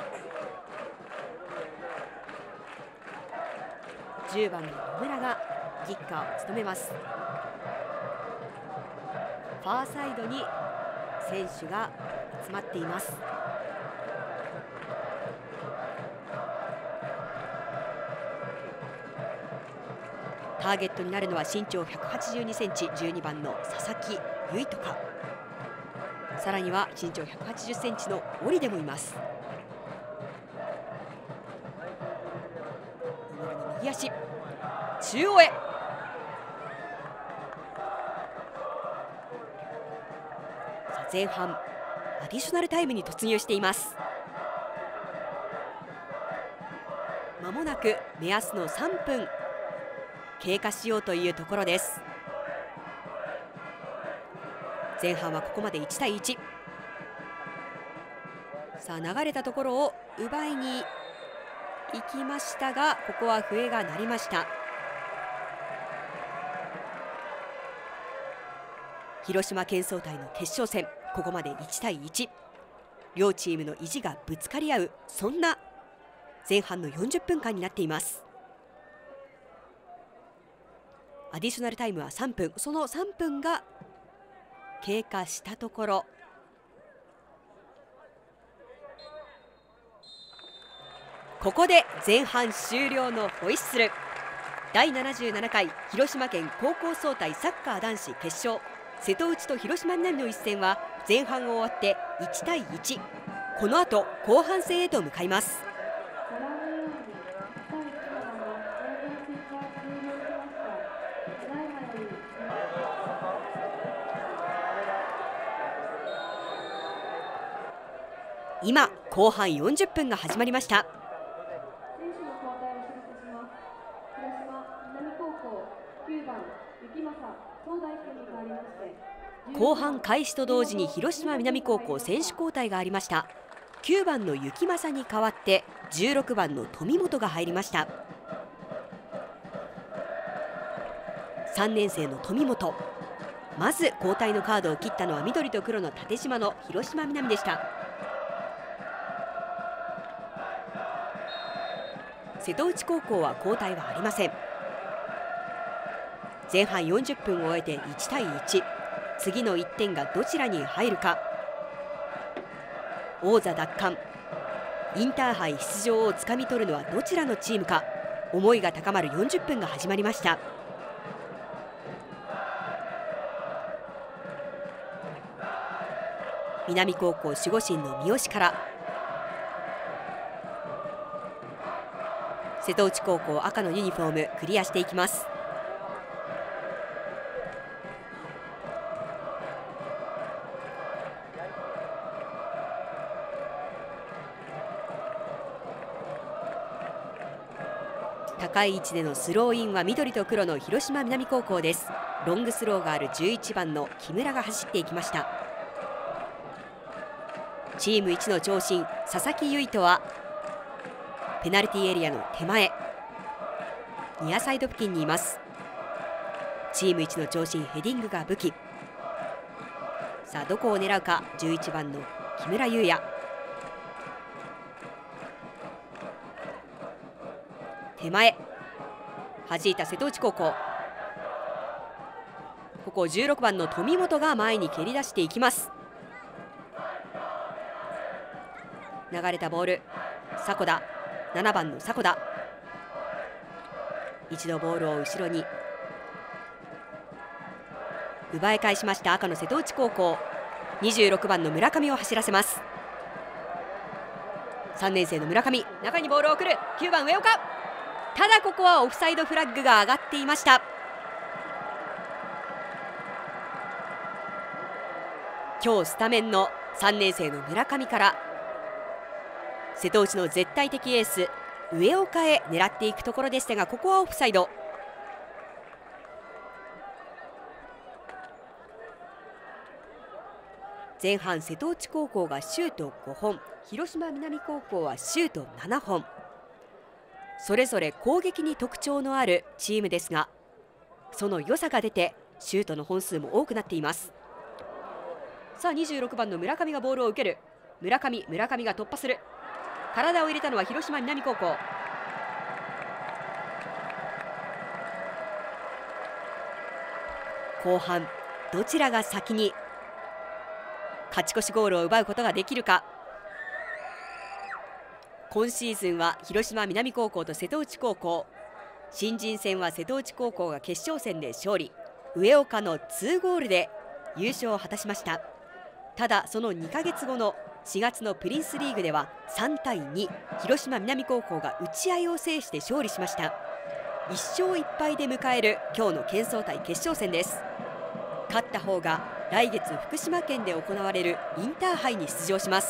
じゅうばんの野村がキッカーを務めます。ファーサイドに選手が集まっています。ターゲットになるのは身長ひゃくはちじゅうにセンチじゅうにばんの佐々木唯斗か、さらには身長ひゃくはちじゅっセンチの織出もいます。野村の右足、中央へ。さあ前半アディショナルタイムに突入しています。まもなく目安のさんぷん経過しようというところです。前半はここまでいちたいいち。さあ流れたところを奪いに行きましたが、ここは笛が鳴りました。広島県総体の決勝戦、ここまでいちたいいち。両チームの意地がぶつかり合う、そんな前半のよんじゅっぷんかんになっています。アディショナルタイムはさんぷん、そのさんぷんが経過したところ、ここで前半終了のホイッスル。だいななじゅうななかい広島県高校総体サッカー男子決勝、瀬戸内と広島南の一戦は前半を終わっていちたいいち。この後後半戦へと向かいます。今後半よんじゅっぷんが始まりました。後半開始と同時に広島南高校選手交代がありました。きゅうばんの幸正に代わってじゅうろくばんの富本が入りました。さんねん生の富本、まず交代のカードを切ったのは緑と黒の縦縞の広島南でした。瀬戸内高校は交代はありません。前半よんじゅっぷんを終えていちたいいち。次のいってんがどちらに入るか。王座奪還、 インターハイ出場をつかみ取るのはどちらのチームか、思いが高まるよんじゅっぷんが始まりました。南高校守護神の三好から、瀬戸内高校赤のユニフォームクリアしていきます。高い位置でのスローインは緑と黒の広島南高校です。ロングスローがあるじゅういちばんの木村が走っていきました。チーム一の長身佐々木唯斗はペナルティーエリアの手前ニアサイド付近にいます。チーム一の長身ヘディングが武器。さあどこを狙うか、じゅういちばんの木村優也。手前弾いた瀬戸内高校。ここじゅうろくばんの富本が前に蹴り出していきます。流れたボール、迫田、ななばんの迫田。一度ボールを後ろに奪い返しました赤の瀬戸内高校。にじゅうろくばんの村上を走らせます。さんねん生の村上、中にボールを送る。きゅうばん上岡。ただここはオフサイドフラッグが上がっていました。今日スタメンのさんねん生の村上から瀬戸内の絶対的エース上岡へ狙っていくところでしたが、ここはオフサイド。前半瀬戸内高校がシュートごほん、広島南高校はシュートななほん。それぞれ攻撃に特徴のあるチームですが、その良さが出てシュートの本数も多くなっています。さあにじゅうろくばんの村上がボールを受ける。村上村上が突破する。体を入れたのは広島南高校。後半どちらが先に勝ち越しゴールを奪うことができるか。今シーズンは広島南高校と瀬戸内高校、新人戦は瀬戸内高校が決勝戦で勝利、上岡のにゴールで優勝を果たしました。ただそのにかげつごのしがつのプリンスリーグではさんたいに、広島南高校が打ち合いを制して勝利しました。いっしょういっぱいで迎える今日の県総体決勝戦です。勝った方が来月福島県で行われるインターハイに出場します。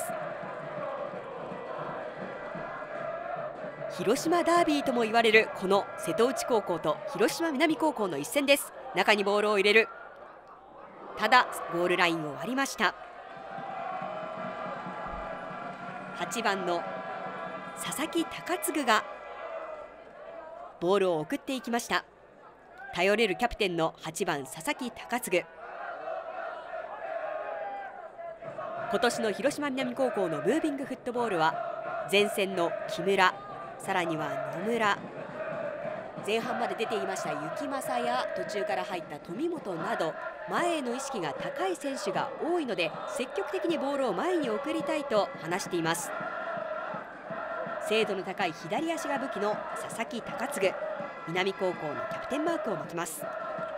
広島ダービーとも言われるこの瀬戸内高校と広島南高校の一戦です。中にボールを入れる。ただゴールラインを割りました。はちばんの佐々木貴嗣がボールを送っていきました。頼れるキャプテンのはちばん佐々木貴嗣。今年の広島南高校のムービングフットボールは前線の木村、さらには野村、前半まで出ていました幸正や途中から入った富本など前への意識が高い選手が多いので、積極的にボールを前に送りたいと話しています。精度の高い左足が武器の佐々木貴嗣、南高校のキャプテンマークを巻きます。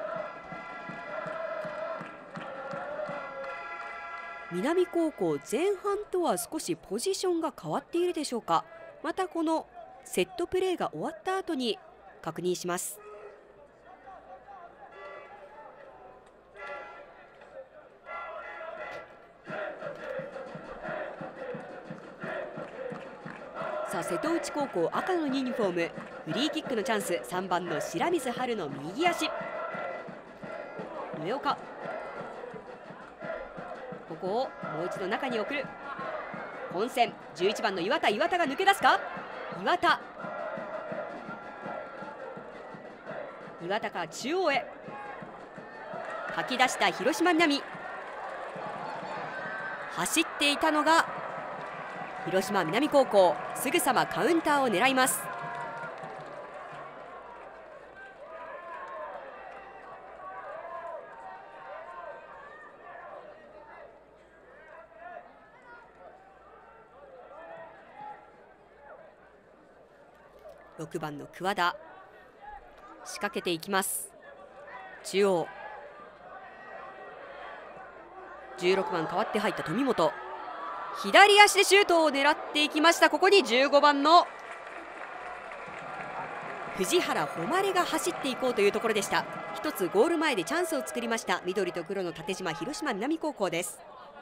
南高校前半とは少しポジションが変わっているでしょうか。またこのセットプレーが終わった後に確認します。さあ瀬戸内高校赤のユニフォーム、フリーキックのチャンス、さんばんの白水春の右足。上岡、ここをもう一度中に送る。本戦じゅういちばんの岩田、岩田が抜け出すか。岩田岩田から中央へ吐き出した広島南。走っていたのが広島南高校、すぐさまカウンターを狙います。 ろくばんの桑田、仕掛けていきます。中央じゅうろくばん代わって入った富本、左足でシュートを狙っていきました。ここにじゅうごばんの藤原誉が走っていこうというところでした。一つゴール前でチャンスを作りました。緑と黒の縦縞広島南高校です。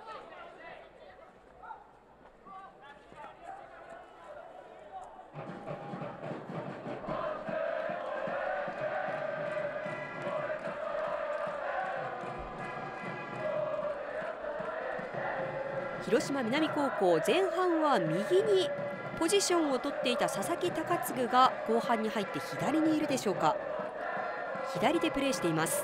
広島南高校、前半は右にポジションを取っていた佐々木貴次が後半に入って左にいるでしょうか。左でプレーしています。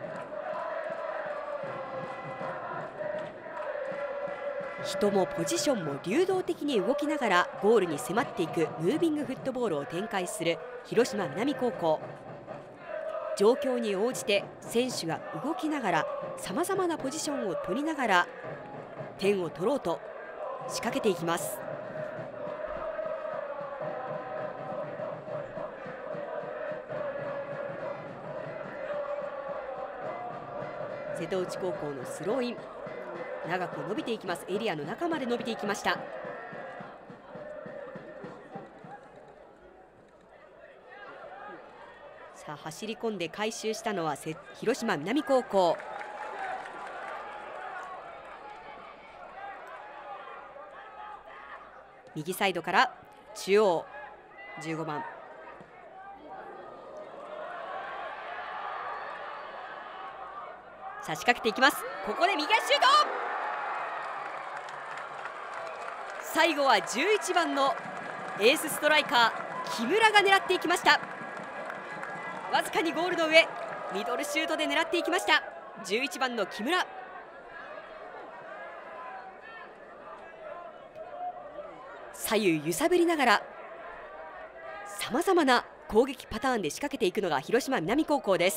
人もポジションも流動的に動きながらゴールに迫っていくムービングフットボールを展開する広島南高校。状況に応じて選手が動きながらさまざまなポジションを取りながら点を取ろうと仕掛けていきます。瀬戸内高校のスローイン、長く伸びていきます。エリアの中まで伸びていきました。さあ走り込んで回収したのは広島南高校。右サイドから中央じゅうごばん、さあ仕掛けていきます。ここで右足シュート、最後はじゅういちばんのエースストライカー木村が狙っていきました。わずかにゴールの上、ミドルシュートで狙っていきました。じゅういちばんの木村、左右揺さぶりながらさまざまな攻撃パターンで仕掛けていくのが広島南高校です。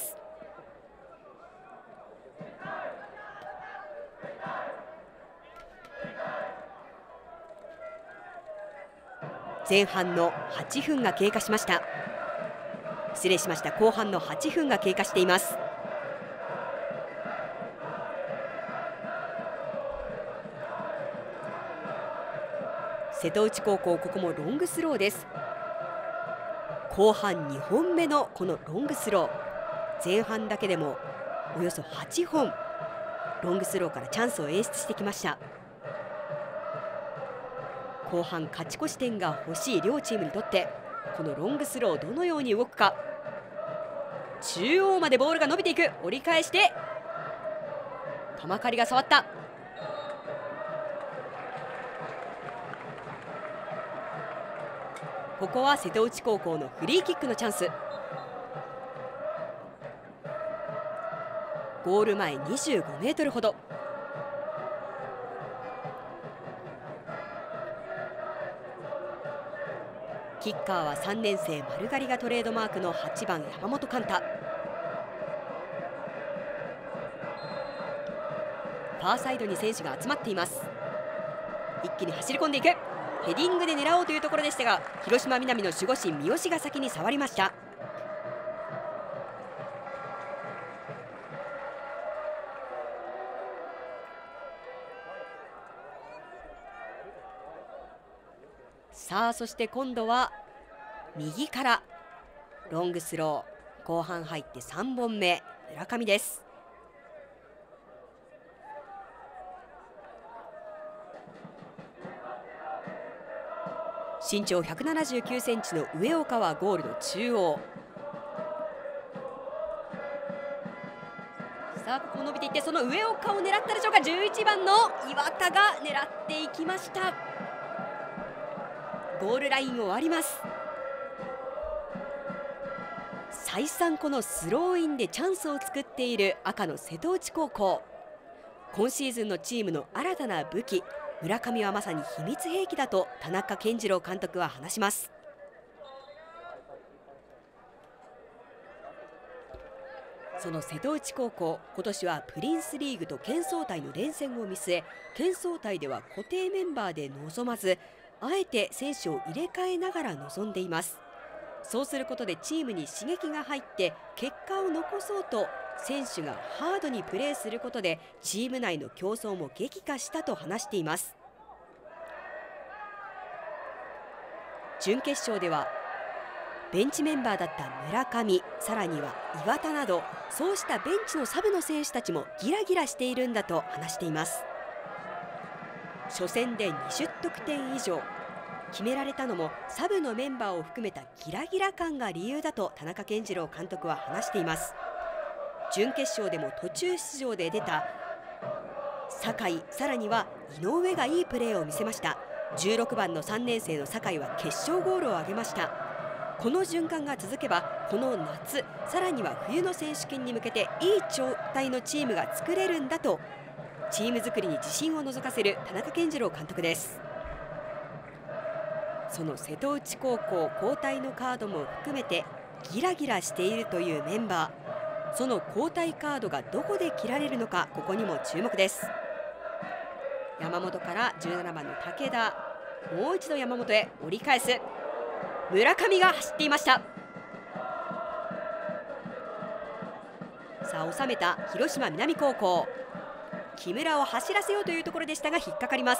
前半のはちふんが経過しました。失礼しました。後半のはちふんが経過しています。瀬戸内高校、ここもロングスローです。後半にほんめのこのロングスロー、前半だけでもおよそはちほんロングスローからチャンスを演出してきました。後半勝ち越し点が欲しい両チームにとってこのロングスローどのように動くか。中央までボールが伸びていく、折り返して鎌刈が触った。ここは瀬戸内高校のフリーキックのチャンス。ゴール前にじゅうごメートルほど。キッカーはさんねん生丸刈りがトレードマークのはちばん山本寛太。ファーサイドに選手が集まっています。一気に走り込んでいく、ヘディングで狙おうというところでしたが、広島南の守護神三好が先に触りました。さあそして今度は右からロングスロー、後半入ってさんぼんめ、村上です。身長ひゃくななじゅうきゅうセンチの上岡はゴールの中央。さあここ伸びていって、その上岡を狙ったでしょうか。じゅういちばんの岩田が狙っていきました。ゴールラインを割ります。再三このスローインでチャンスを作っている赤の瀬戸内高校。今シーズンのチームの新たな武器、村上はまさに秘密兵器だと田中健次郎監督は話します。その瀬戸内高校、今年はプリンスリーグと県総体の連戦を見据え、県総体では固定メンバーで臨まず、あえて選手を入れ替えながら臨んでいます。 そうすることでチームに刺激が入って結果を残そうと選手がハードにプレーすることでチーム内の競争も激化したと話しています。準決勝ではベンチメンバーだった村上、さらには岩田などそうしたベンチのサブの選手たちもギラギラしているんだと話しています。初戦でにじゅってんてん以上決められたのもサブのメンバーを含めたギラギラ感が理由だと田中健二郎監督は話しています。準決勝でも途中出場で出た酒井、さらには井上がいいプレーを見せました。じゅうろくばんのさんねん生の酒井は決勝ゴールを挙げました。この循環が続けばこの夏、さらには冬の選手権に向けていい状態のチームが作れるんだとチーム作りに自信を覗かせる田中健二郎監督です。その瀬戸内高校交代のカードも含めてギラギラしているというメンバー、その交代カードがどこで切られるのか、ここにも注目です。山本からじゅうななばんの武田、もう一度山本へ折り返す村上が走っていました。さあ収めた広島南高校、木村を走らせようというところでしたが引っかかります。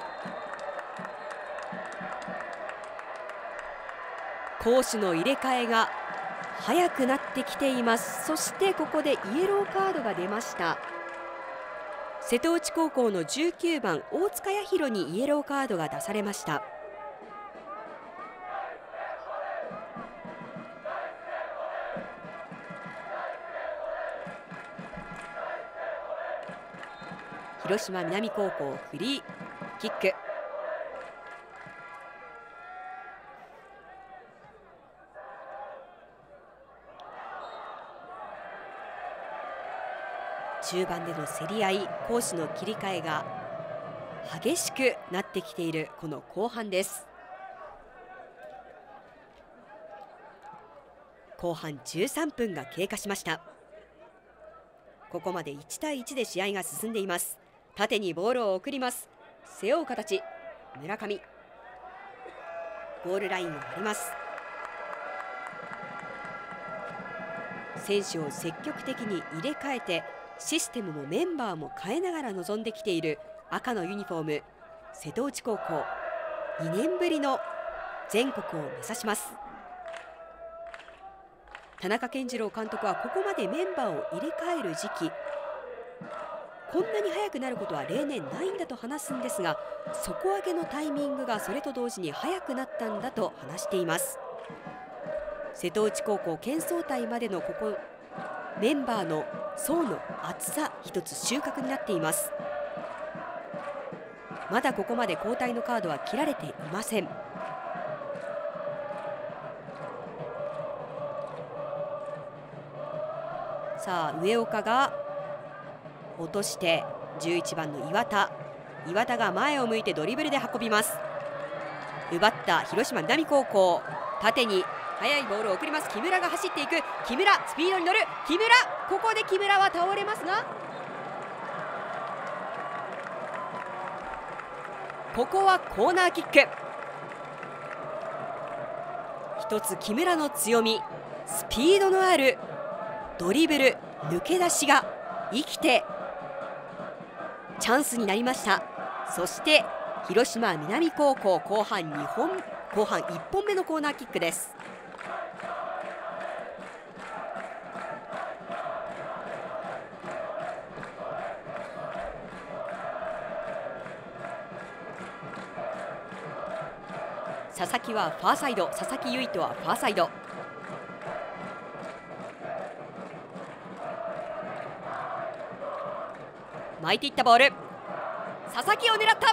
攻守の入れ替えが早くなってきています。そしてここでイエローカードが出ました。瀬戸内高校のじゅうきゅうばん大塚弥弘にイエローカードが出されました。広島南高校フリーキック。中盤での競り合い、攻守の切り替えが激しくなってきているこの後半です。後半じゅうさんぷんが経過しました。ここまでいちたいいちで試合が進んでいます。縦にボールを送ります。背負う形、村上ゴールラインを割ります。選手を積極的に入れ替えてシステムもメンバーも変えながら臨んできている赤のユニフォーム瀬戸内高校、にねんぶりの全国を目指します。田中健二郎監督はここまでメンバーを入れ替える時期、こんなに早くなることは例年ないんだと話すんですが、底上げのタイミングがそれと同時に早くなったんだと話しています。瀬戸内高校県総体までのここメンバーの層の厚さ一つ収穫になっています。まだここまで交代のカードは切られていません。さあ上岡が落としてじゅういちばんの岩田、岩田が前を向いてドリブルで運びます。奪った広島南高校、縦に速いボールを送ります。木村が走っていく。木村スピードに乗る。木村、ここで木村は倒れますが、ここはコーナーキック。一つ木村の強み、スピードのあるドリブル、抜け出しが生きてチャンスになりました。そして広島南高校、後半にほん後半いっぽんめのコーナーキックです。佐々木はファーサイド、佐々木唯斗はファーサイド。巻いていったボール、佐々木を狙った。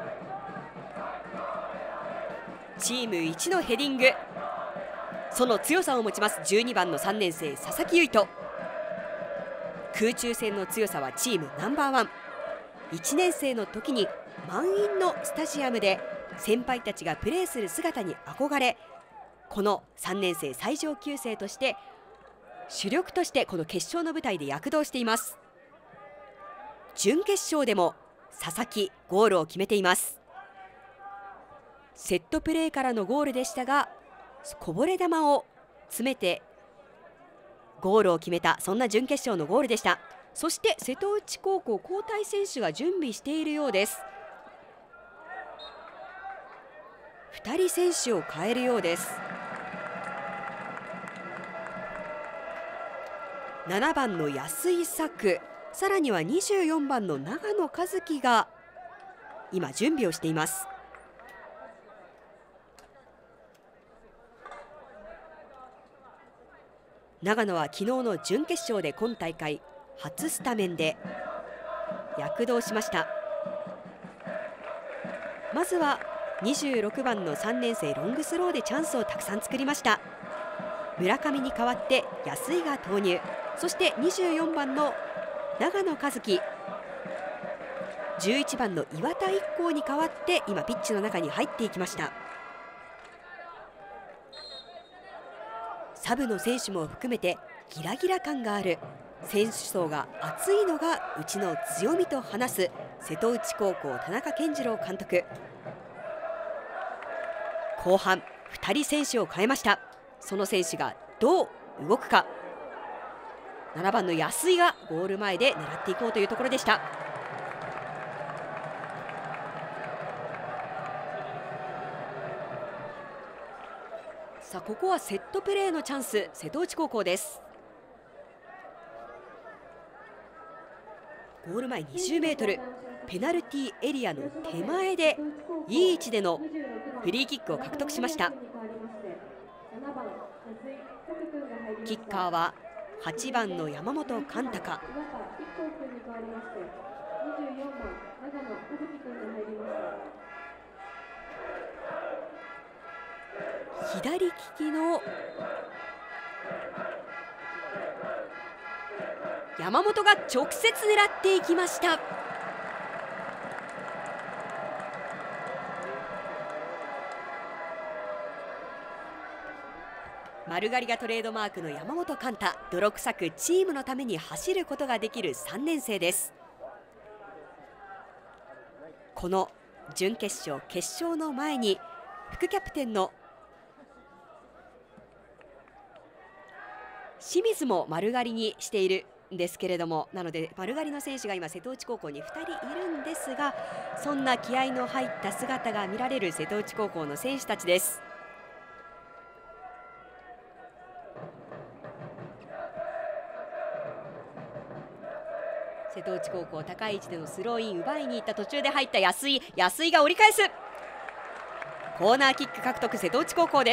チーム一のヘディング、その強さを持ちますじゅうにばんのさんねん生佐々木唯斗。空中戦の強さはチームナンバーワン。いちねん生の時に満員のスタジアムで先輩たちがプレーする姿に憧れ、このさんねん生最上級生として主力としてこの決勝の舞台で躍動しています。準決勝でも佐々木ゴールを決めています。セットプレーからのゴールでしたがこぼれ球を詰めてゴールを決めた、そんな準決勝のゴールでした。そして瀬戸内高校交代選手が準備しているようです。ふたり選手を変えるようです。ななばんの安井作、さらにはにじゅうよんばんの長野和樹が今準備をしています。長野は昨日の準決勝で今大会初スタメンで躍動しました。まずはにじゅうろくばんのさんねん生ロングスローでチャンスをたくさん作りました。村上に代わって安井が投入、そしてにじゅうよんばんの長野和樹、じゅういちばんの岩田一行に代わって今ピッチの中に入っていきました。サブの選手も含めてギラギラ感がある選手層が厚いのがうちの強みと話す瀬戸内高校田中健次郎監督。後半ふたり選手を変えました。その選手がどう動くか。ななばんの安井がゴール前で狙っていこうというところでした。さあここはセットプレーのチャンス、瀬戸内高校です。ゴール前にじゅうメートル、ペナルティーエリアの手前でいい位置でのフリーキックを獲得しました。キッカーははちばんの山本寛太。左利きの山本が直接狙っていきました。丸刈りがトレードマークの山本寛太、泥臭くチームのために走ることができるさんねん生です。この準決勝決勝の前に副キャプテンの清水も丸刈りにしているんですけれども、なので丸刈りの選手が今瀬戸内高校にふたりいるんですが、そんな気合の入った姿が見られる瀬戸内高校の選手たちです。瀬戸内高校高い位置でのスローイン奪いに行った途中で入った安井、安井が折り返す。コーナーキック獲得瀬戸内高校です。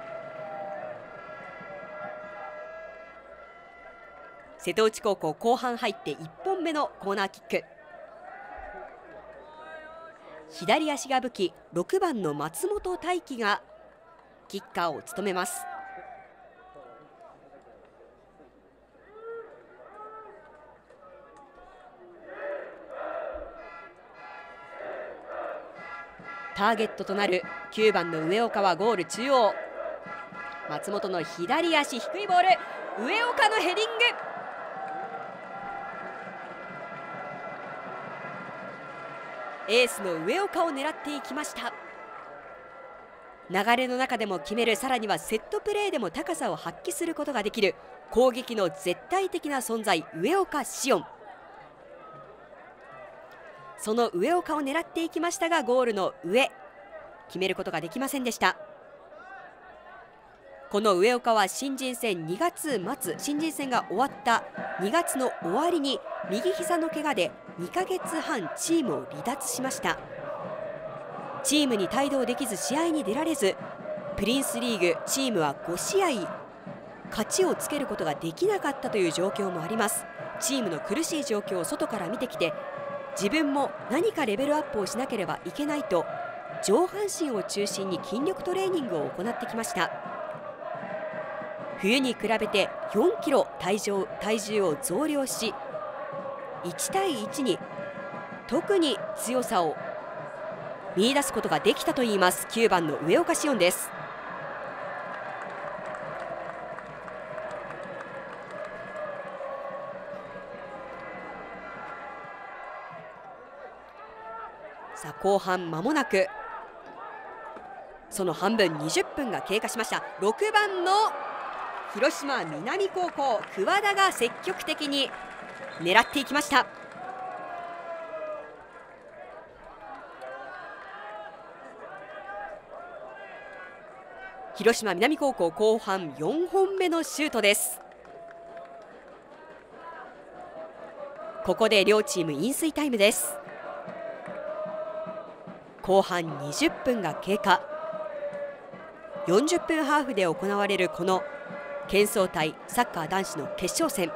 瀬戸内高校後半入っていっぽんめのコーナーキック。左足が武器ろくばんの松本大輝がキッカーを務めます。ターゲットとなるきゅうばんの上岡はゴール中央、松本の左足低いボール、上岡のヘディング。エースの上岡を狙っていきました。流れの中でも決める、さらにはセットプレーでも高さを発揮することができる攻撃の絶対的な存在、上岡紫音。その上岡を狙っていきましたが、ゴールの上決めることができませんでした。この上岡は新人戦にがつまつ、新人戦が終わったにがつの終わりに右膝の怪我でにかげつはんチームを離脱しました。チームに帯同できず試合に出られず、プリンスリーグチームはごしあい勝ちをつけることができなかったという状況もあります。チームの苦しい状況を外から見てきて、自分も何かレベルアップをしなければいけないと上半身を中心に筋力トレーニングを行ってきました。冬に比べてよんキロ体重、体重を増量し、いちたいいちに特に強さを見出すことができたといいます。きゅうばんの上岡紫音です。さあ後半間もなくその半分にじゅっぷんが経過しました。ろくばんの広島南高校、桑田が積極的に狙っていきました。広島南高校後半よんほんめのシュートです。ここで両チーム飲水タイムです。後半にじゅっぷんが経過。よんじゅっぷんハーフで行われるこの県総体サッカー男子の決勝戦、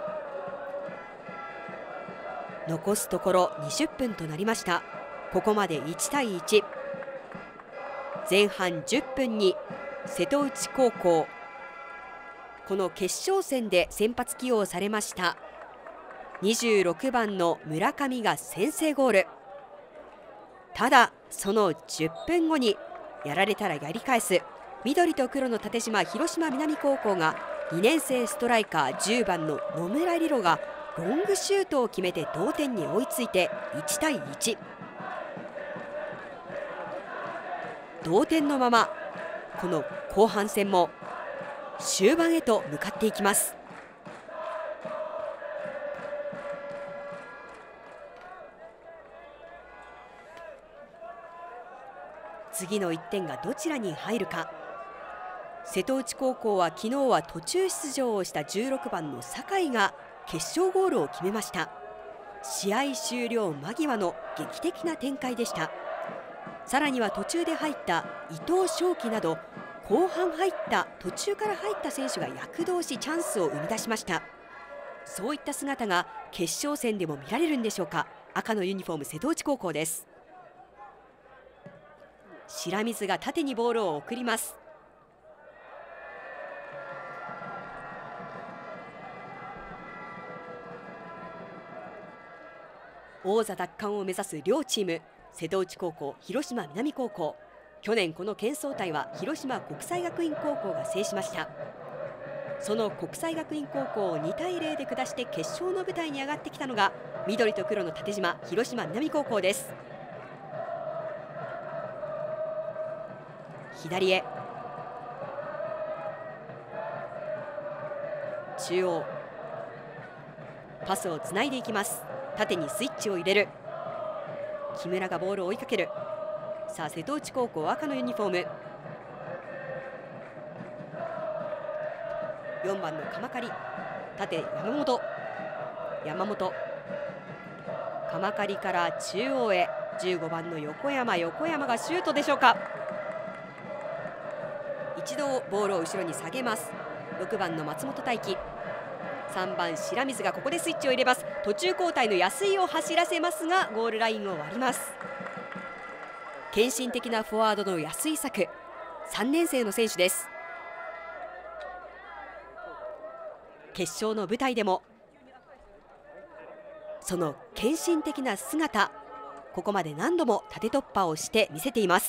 残すところにじゅっぷんとなりました。ここまでいちたいいち。前半じゅっぷんに瀬戸内高校、この決勝戦で先発起用されましたにじゅうろくばんの村上が先制ゴール。ただそのじゅっぷんごにやられたらやり返す緑と黒の縦縞広島南高校がにねん生ストライカーじゅうばんの野村理路がロングシュートを決めて同点に追いついていちたいいち。同点のままこの後半戦も終盤へと向かっていきます。次のいってんがどちらに入るか。瀬戸内高校は昨日は途中出場をしたじゅうろくばんの酒井が決勝ゴールを決めました。試合終了間際の劇的な展開でした。さらには途中で入った伊藤翔輝など後半入った途中から入った選手が躍動しチャンスを生み出しました。そういった姿が決勝戦でも見られるんでしょうか。赤のユニフォーム瀬戸内高校です。白水が縦にボールを送ります。王座奪還を目指す両チーム、瀬戸内高校、広島南高校。去年この県総体は広島国際学院高校が制しました。その国際学院高校をにたいゼロで下して決勝の舞台に上がってきたのが緑と黒の縦縞広島南高校です。左へ中央パスをつないでいきます。縦にスイッチを入れる木村がボールを追いかける。さあ瀬戸内高校赤のユニフォームよんばんの鎌刈り、縦山本山本鎌刈から中央へじゅうごばんの横山横山がシュートでしょうか。一度ボールを後ろに下げます。ろくばんの松本大輝、さんばん白水がここでスイッチを入れます。途中交代の安井を走らせますがゴールラインを割ります。献身的なフォワードの安井作、さんねん生の選手です。決勝の舞台でもその献身的な姿、ここまで何度も縦突破をして見せています。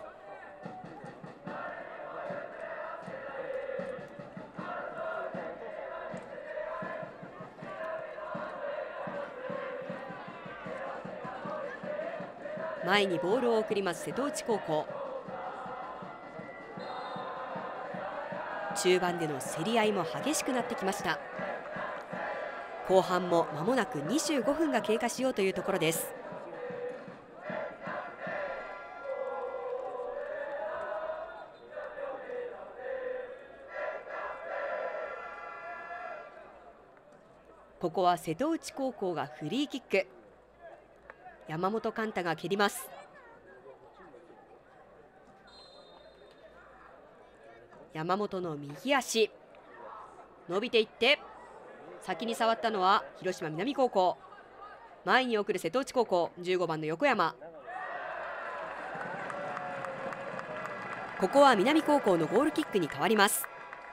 前にボールを送ります瀬戸内高校。中盤での競り合いも激しくなってきました。後半も間もなくにじゅうごふんが経過しようというところです。ここは瀬戸内高校がフリーキック。山本寛太が蹴ります。山本の右足伸びていって先に触ったのは広島南高校。前に送る瀬戸内高校じゅうごばんの横山。ここは南高校のゴールキックに変わります。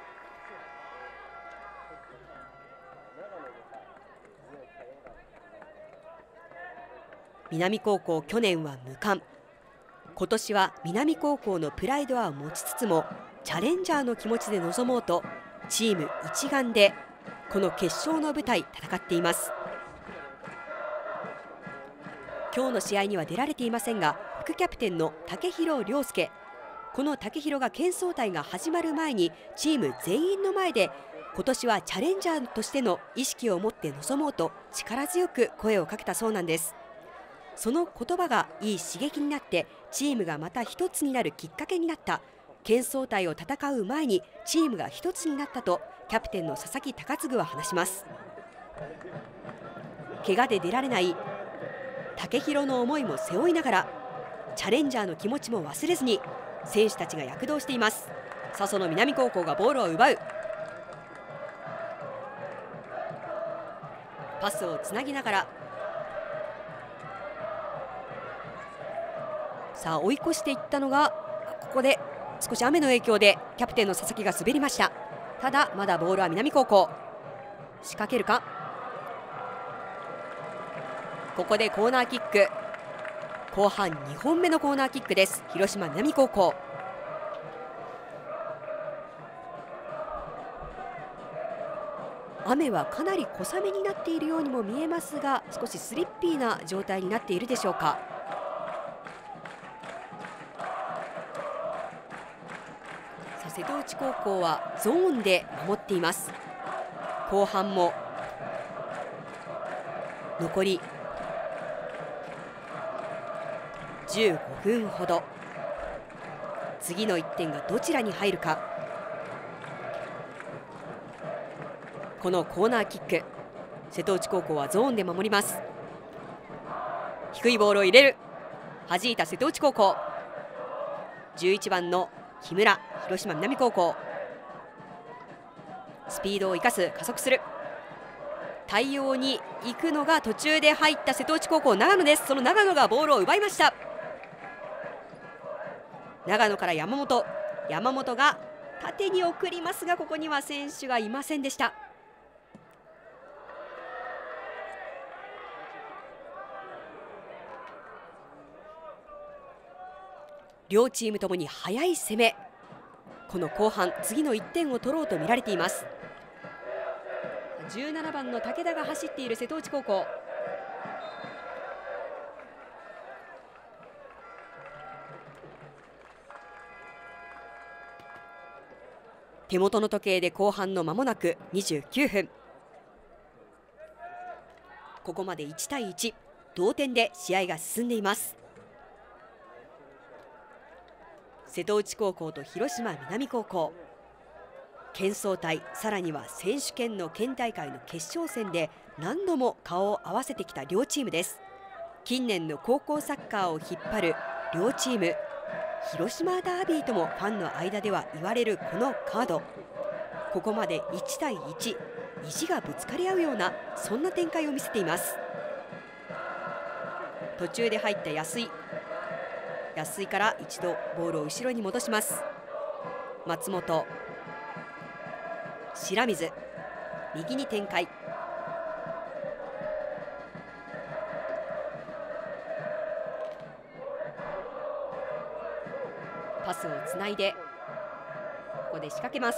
南高校去年は無冠、今年は南高校のプライドは持ちつつもチャレンジャーの気持ちで臨もうとチーム一丸でこの決勝の舞台戦っています。今日の試合には出られていませんが副キャプテンの竹広亮介、 この武弘が県総体が始まる前にチーム全員の前で今年はチャレンジャーとしての意識を持って臨もうと力強く声をかけたそうなんです。その言葉がいい刺激になってチームがまた一つになるきっかけになった。県総体を戦う前にチームが一つになったとキャプテンの佐々木貴次は話します。怪我で出られない武弘の思いも背負いながらチャレンジャーの気持ちも忘れずに選手たちが躍動しています。笹野南高校がボールを奪う。パスをつなぎながらさあ追い越していったのがここで少し雨の影響でキャプテンの佐々木が滑りました。ただまだボールは南高校。仕掛けるか。ここでコーナーキック。後半にほんめのコーナーキックです。広島南高校。雨はかなり小雨になっているようにも見えますが、少しスリッピーな状態になっているでしょうか。さあ瀬戸内高校はゾーンで守っています。後半も残りじゅうごふんほど。次のいってんがどちらに入るか。このコーナーキック、瀬戸内高校はゾーンで守ります。低いボールを入れる。弾いた瀬戸内高校。じゅういちばんの木村、広島南高校。スピードを生かす、加速する。対応に行くのが途中で入った瀬戸内高校長野です。その長野がボールを奪いました。長野から山本。山本が縦に送りますが、ここには選手がいませんでした。両チームともに速い攻め。この後半次のいってんを取ろうと見られています。じゅうななばんの武田が走っている瀬戸内高校。手元の時計で後半の間もなくにじゅうきゅうふん。ここまでいちたいいち、同点で試合が進んでいます。瀬戸内高校と広島南高校、県総体、さらには選手権の県大会の決勝戦で何度も顔を合わせてきた両チームです。近年の高校サッカーを引っ張る両チーム、広島ダービーともファンの間では言われるこのカード。ここまでいちたいいち、意地がぶつかり合うようなそんな展開を見せています。途中で入った安井。安井から一度ボールを後ろに戻します。松本、白水、右に展開。パスをつないでここで仕掛けます。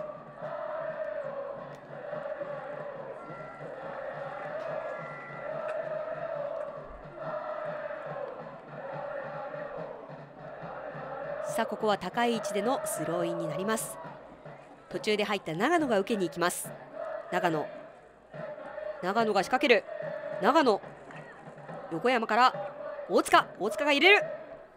さあここは高い位置でのスローインになります。途中で入った長野が受けに行きます。長野長野が仕掛ける。長野、横山から大塚。大塚が入れる。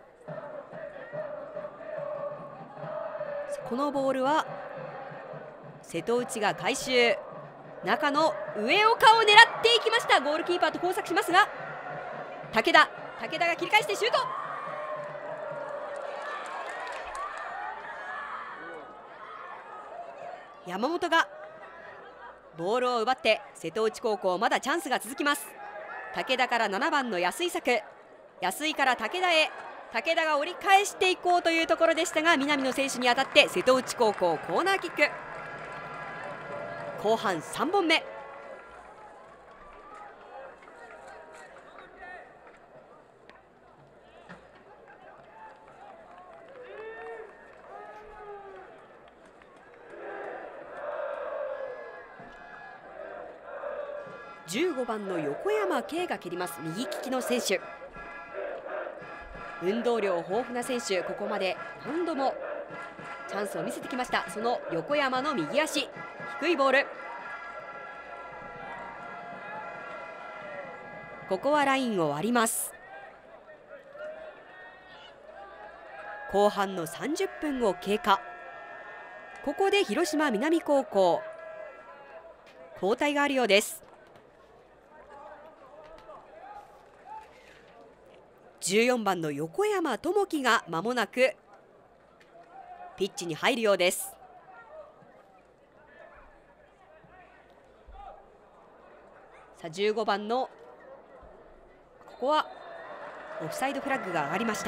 このボールは瀬戸内が回収。中の上岡を狙っていきました。ゴールキーパーと交錯しますが、武田武田が切り返してシュート。山本がボールを奪って瀬戸内高校まだチャンスが続きます。武田からななばんの安井作。安井から武田へ。武田が折り返していこうというところでしたが、南野選手に当たって瀬戸内高校コーナーキック。後半さんぼんめ。じゅうごばんの横山圭が蹴ります。右利きの選手。 運動量豊富な選手、ここまで何度もチャンスを見せてきました。その横山の右足、低いボール、ここはラインを割ります。後半のさんじゅっぷんを経過。ここで広島南高校交代があるようです。じゅうよんばんの横山智輝が間もなくピッチに入るようです。さあじゅうごばんのここはオフサイドフラッグが上がりました。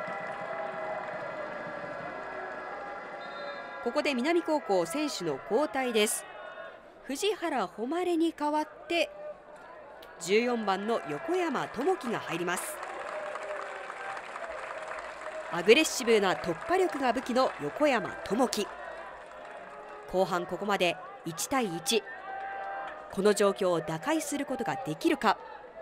ここで南高校選手の交代です。藤原誉に代わってじゅうよんばんの横山智輝が入ります。アグレッシブな突破力が武器の横山智輝、後半ここまでいちたいいち、この状況を打開することができるか。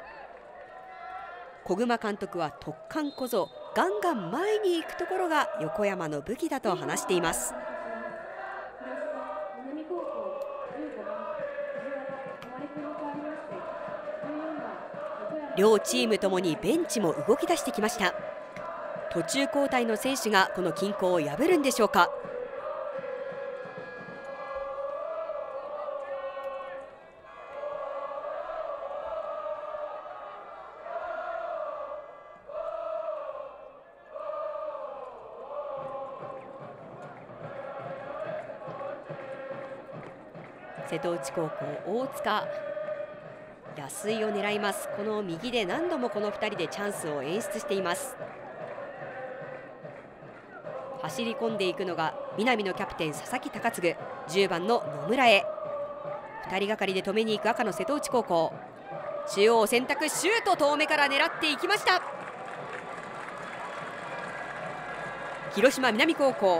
小熊監督は突貫小僧、ガンガン前に行くところが横山の武器だと話しています。両チームともにベンチも動き出してきました。途中交代の選手がこの均衡を破るんでしょうか。瀬戸内高校大塚、安井を狙います。この右で何度もこのふたりでチャンスを演出しています。走り込んでいくのが南のキャプテン佐々木貴嗣、じゅうばんの野村へふたりがかりで止めに行く赤の瀬戸内高校。中央を選択、シュート、遠目から狙っていきました。広島南高校、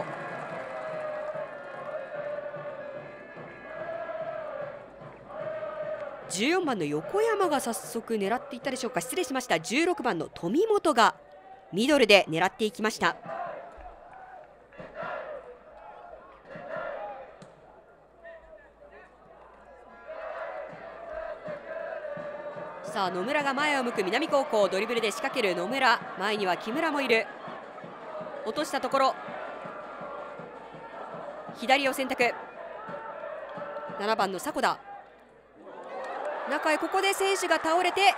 じゅうよんばんの横山が早速狙っていったでしょうか。失礼しました。じゅうろくばんの富本がミドルで狙っていきました。さあ野村が前を向く南高校、ドリブルで仕掛ける野村、前には木村もいる。落としたところ左を選択、ななばんの迫田中へ、ここで選手が倒れて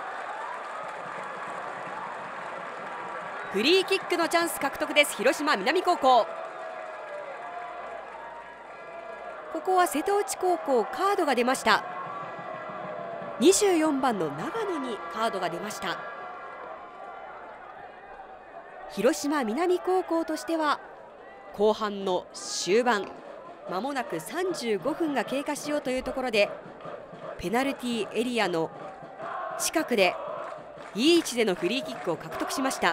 フリーキックのチャンス獲得です。広島南高校、ここは瀬戸内高校カードが出ました。にじゅうよんばんの長野にカードが出ました。広島南高校としては後半の終盤、まもなくさんじゅうごふんが経過しようというところで、ペナルティーエリアの近くでいい位置でのフリーキックを獲得しました。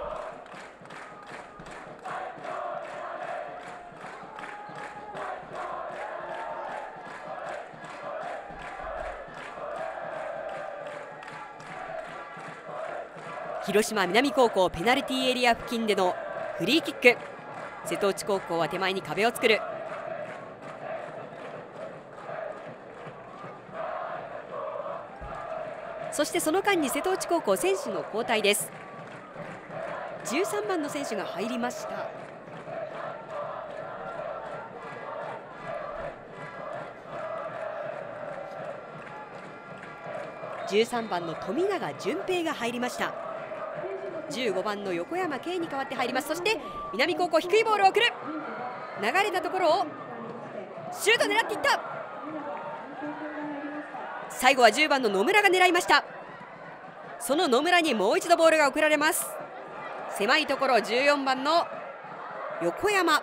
広島南高校ペナルティーエリア付近でのフリーキック、瀬戸内高校は手前に壁を作る。そしてその間に瀬戸内高校選手の交代です。じゅうさんばんの選手が入りました。じゅうさんばんの富永純平が入りました。じゅうごばんの横山圭に代わって入ります。そして南高校、低いボールを送る、流れたところをシュート狙っていった。最後はじゅうばんの野村が狙いました。その野村にもう一度ボールが送られます。狭いところ、じゅうよんばんの横山、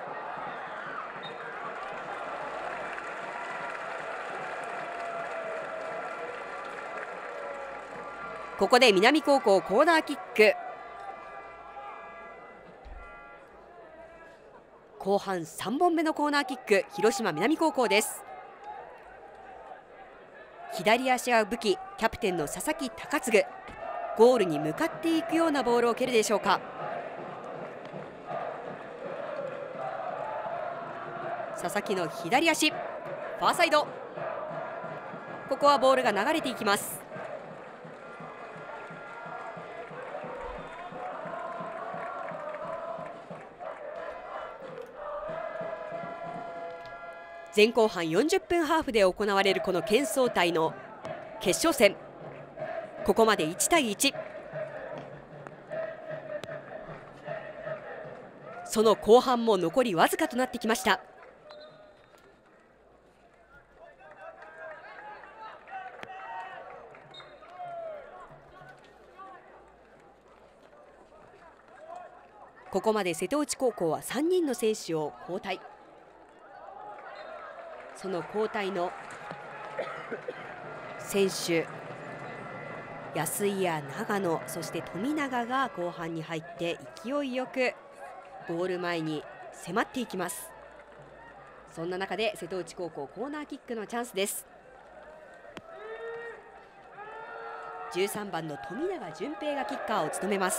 ここで南高校コーナーキック。後半さんぼんめのコーナーキック、広島南高校です。左足が武器、キャプテンの佐々木貴嗣、ゴールに向かっていくようなボールを蹴るでしょうか。 佐々木の左足、ファーサイド、ここはボールが流れていきます。前後半よんじゅっぷんハーフで行われるこの県総体の決勝戦、ここまでいちたいいち。その後半も残りわずかとなってきました。ここまで瀬戸内高校はさんにんの選手を交代。その交代の選手、安井や長野、そして富永が後半に入って勢いよくゴール前に迫っていきます。そんな中で瀬戸内高校コーナーキックのチャンスです。じゅうさんばんの富永純平がキッカーを務めます。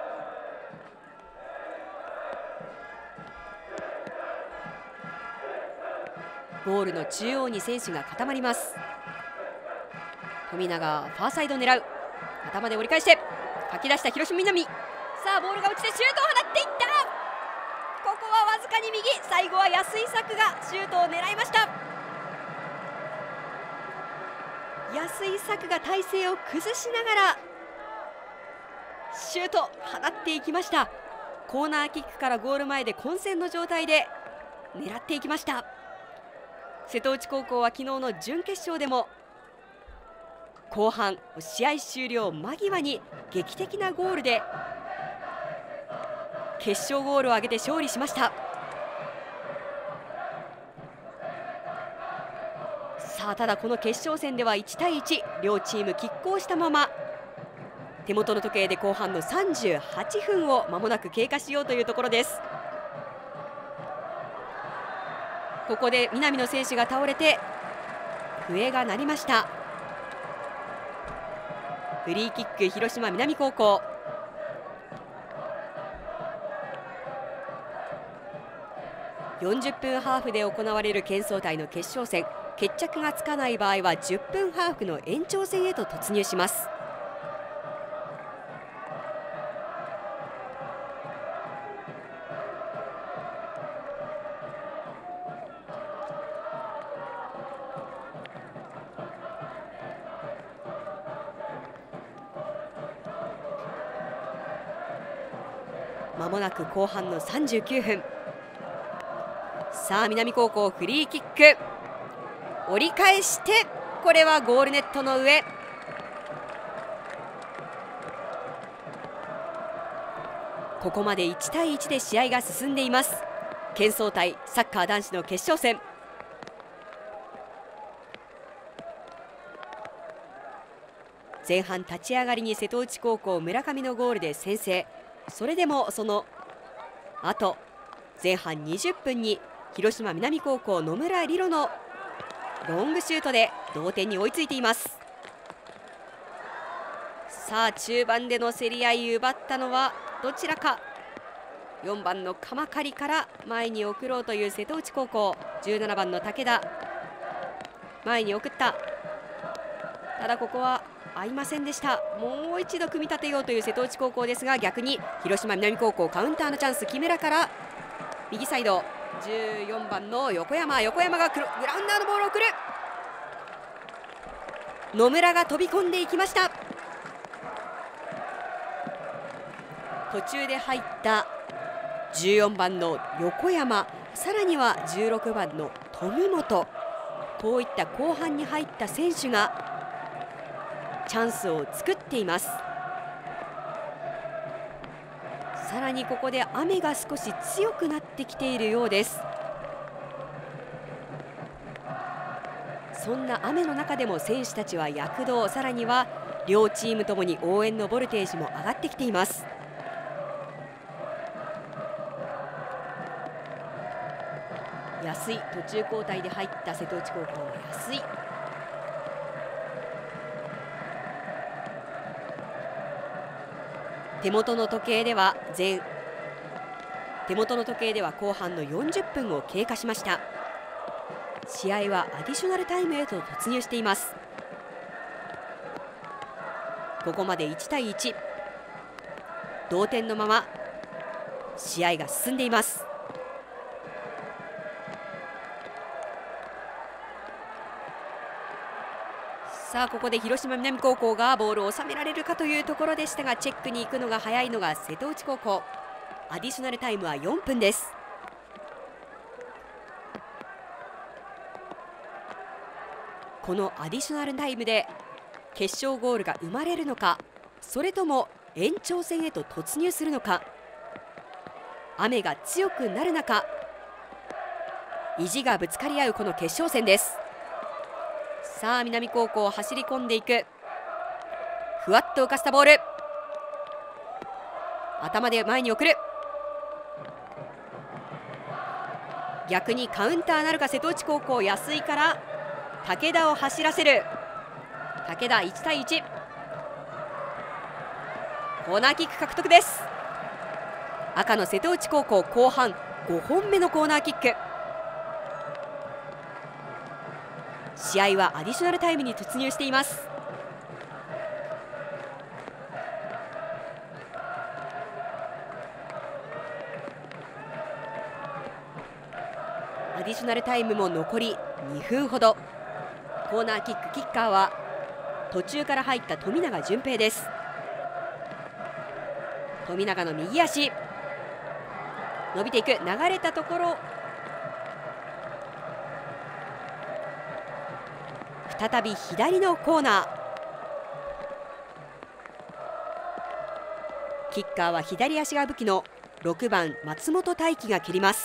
ゴールの中央に選手が固まります。富永、ファーサイドを狙う、頭で折り返してかき出した広島南、さあボールが落ちてシュートを放っていった。ここはわずかに右、最後は安井作がシュートを狙いました。安井作が体勢を崩しながらシュート放っていきました。コーナーキックからゴール前で混戦の状態で狙っていきました。瀬戸内高校は昨日の準決勝でも後半試合終了間際に劇的なゴールで決勝ゴールを挙げて勝利しました。さあただこの決勝戦ではいちたいいち、両チーム拮抗したまま、手元の時計で後半のさんじゅうはちふんを間もなく経過しようというところです。ここで南野選手が倒れて笛が鳴りました。フリーキック広島南高校。よんじゅっぷんハーフで行われる県総体の決勝戦、決着がつかない場合はじゅっぷんハーフの延長戦へと突入します。まもなく後半のさんじゅうきゅうふん。さあ南高校フリーキック、折り返してこれはゴールネットの上。ここまでいちたいいちで試合が進んでいます。県総体サッカー男子の決勝戦。前半立ち上がりに瀬戸内高校村上のゴールで先制。それでもその後前半にじゅっぷんに広島南高校野村理路のロングシュートで同点に追いついています。さあ中盤での競り合い、奪ったのはどちらか。よんばんの鎌刈から前に送ろうという瀬戸内高校、じゅうななばんの武田前に送った。ただここは合いませんでした。もう一度組み立てようという瀬戸内高校ですが、逆に広島南高校カウンターのチャンス。木村から右サイドじゅうよんばんの横山、横山がグラウンダーのボールを送る。野村が飛び込んでいきました。途中で入ったじゅうよんばんの横山、さらにはじゅうろくばんの富本、こういった後半に入った選手がチャンスを作っています。さらにここで雨が少し強くなってきているようです。そんな雨の中でも選手たちは躍動、さらには両チームともに応援のボルテージも上がってきています。安井、途中交代で入った瀬戸内高校の安井。手元の時計では前手元の時計では後半のよんじゅっぷんを経過しました。 試合はアディショナルタイムへと突入しています。ここまでいちたいいち、同点のまま試合が進んでいます。さあここで広島南高校がボールを収められるかというところでしたが、チェックに行くのが早いのが瀬戸内高校。アディショナルタイムはよんぷんです。このアディショナルタイムで決勝ゴールが生まれるのか、それとも延長戦へと突入するのか。雨が強くなる中、意地がぶつかり合うこの決勝戦です。さあ南高校走り込んでいく。ふわっと浮かしたボール、頭で前に送る。逆にカウンターなるか瀬戸内高校。安井から武田を走らせる。武田いちたいいち、コーナーキック獲得です。赤の瀬戸内高校、後半ごほんめのコーナーキック。試合はアディショナルタイムに突入しています。アディショナルタイムも残りにふんほど。コーナーキック、キッカーは途中から入った富永順平です。富永の右足伸びていく。流れたところ、再び左のコーナー。キッカーは左足が武器のろくばん松本大輝が蹴ります。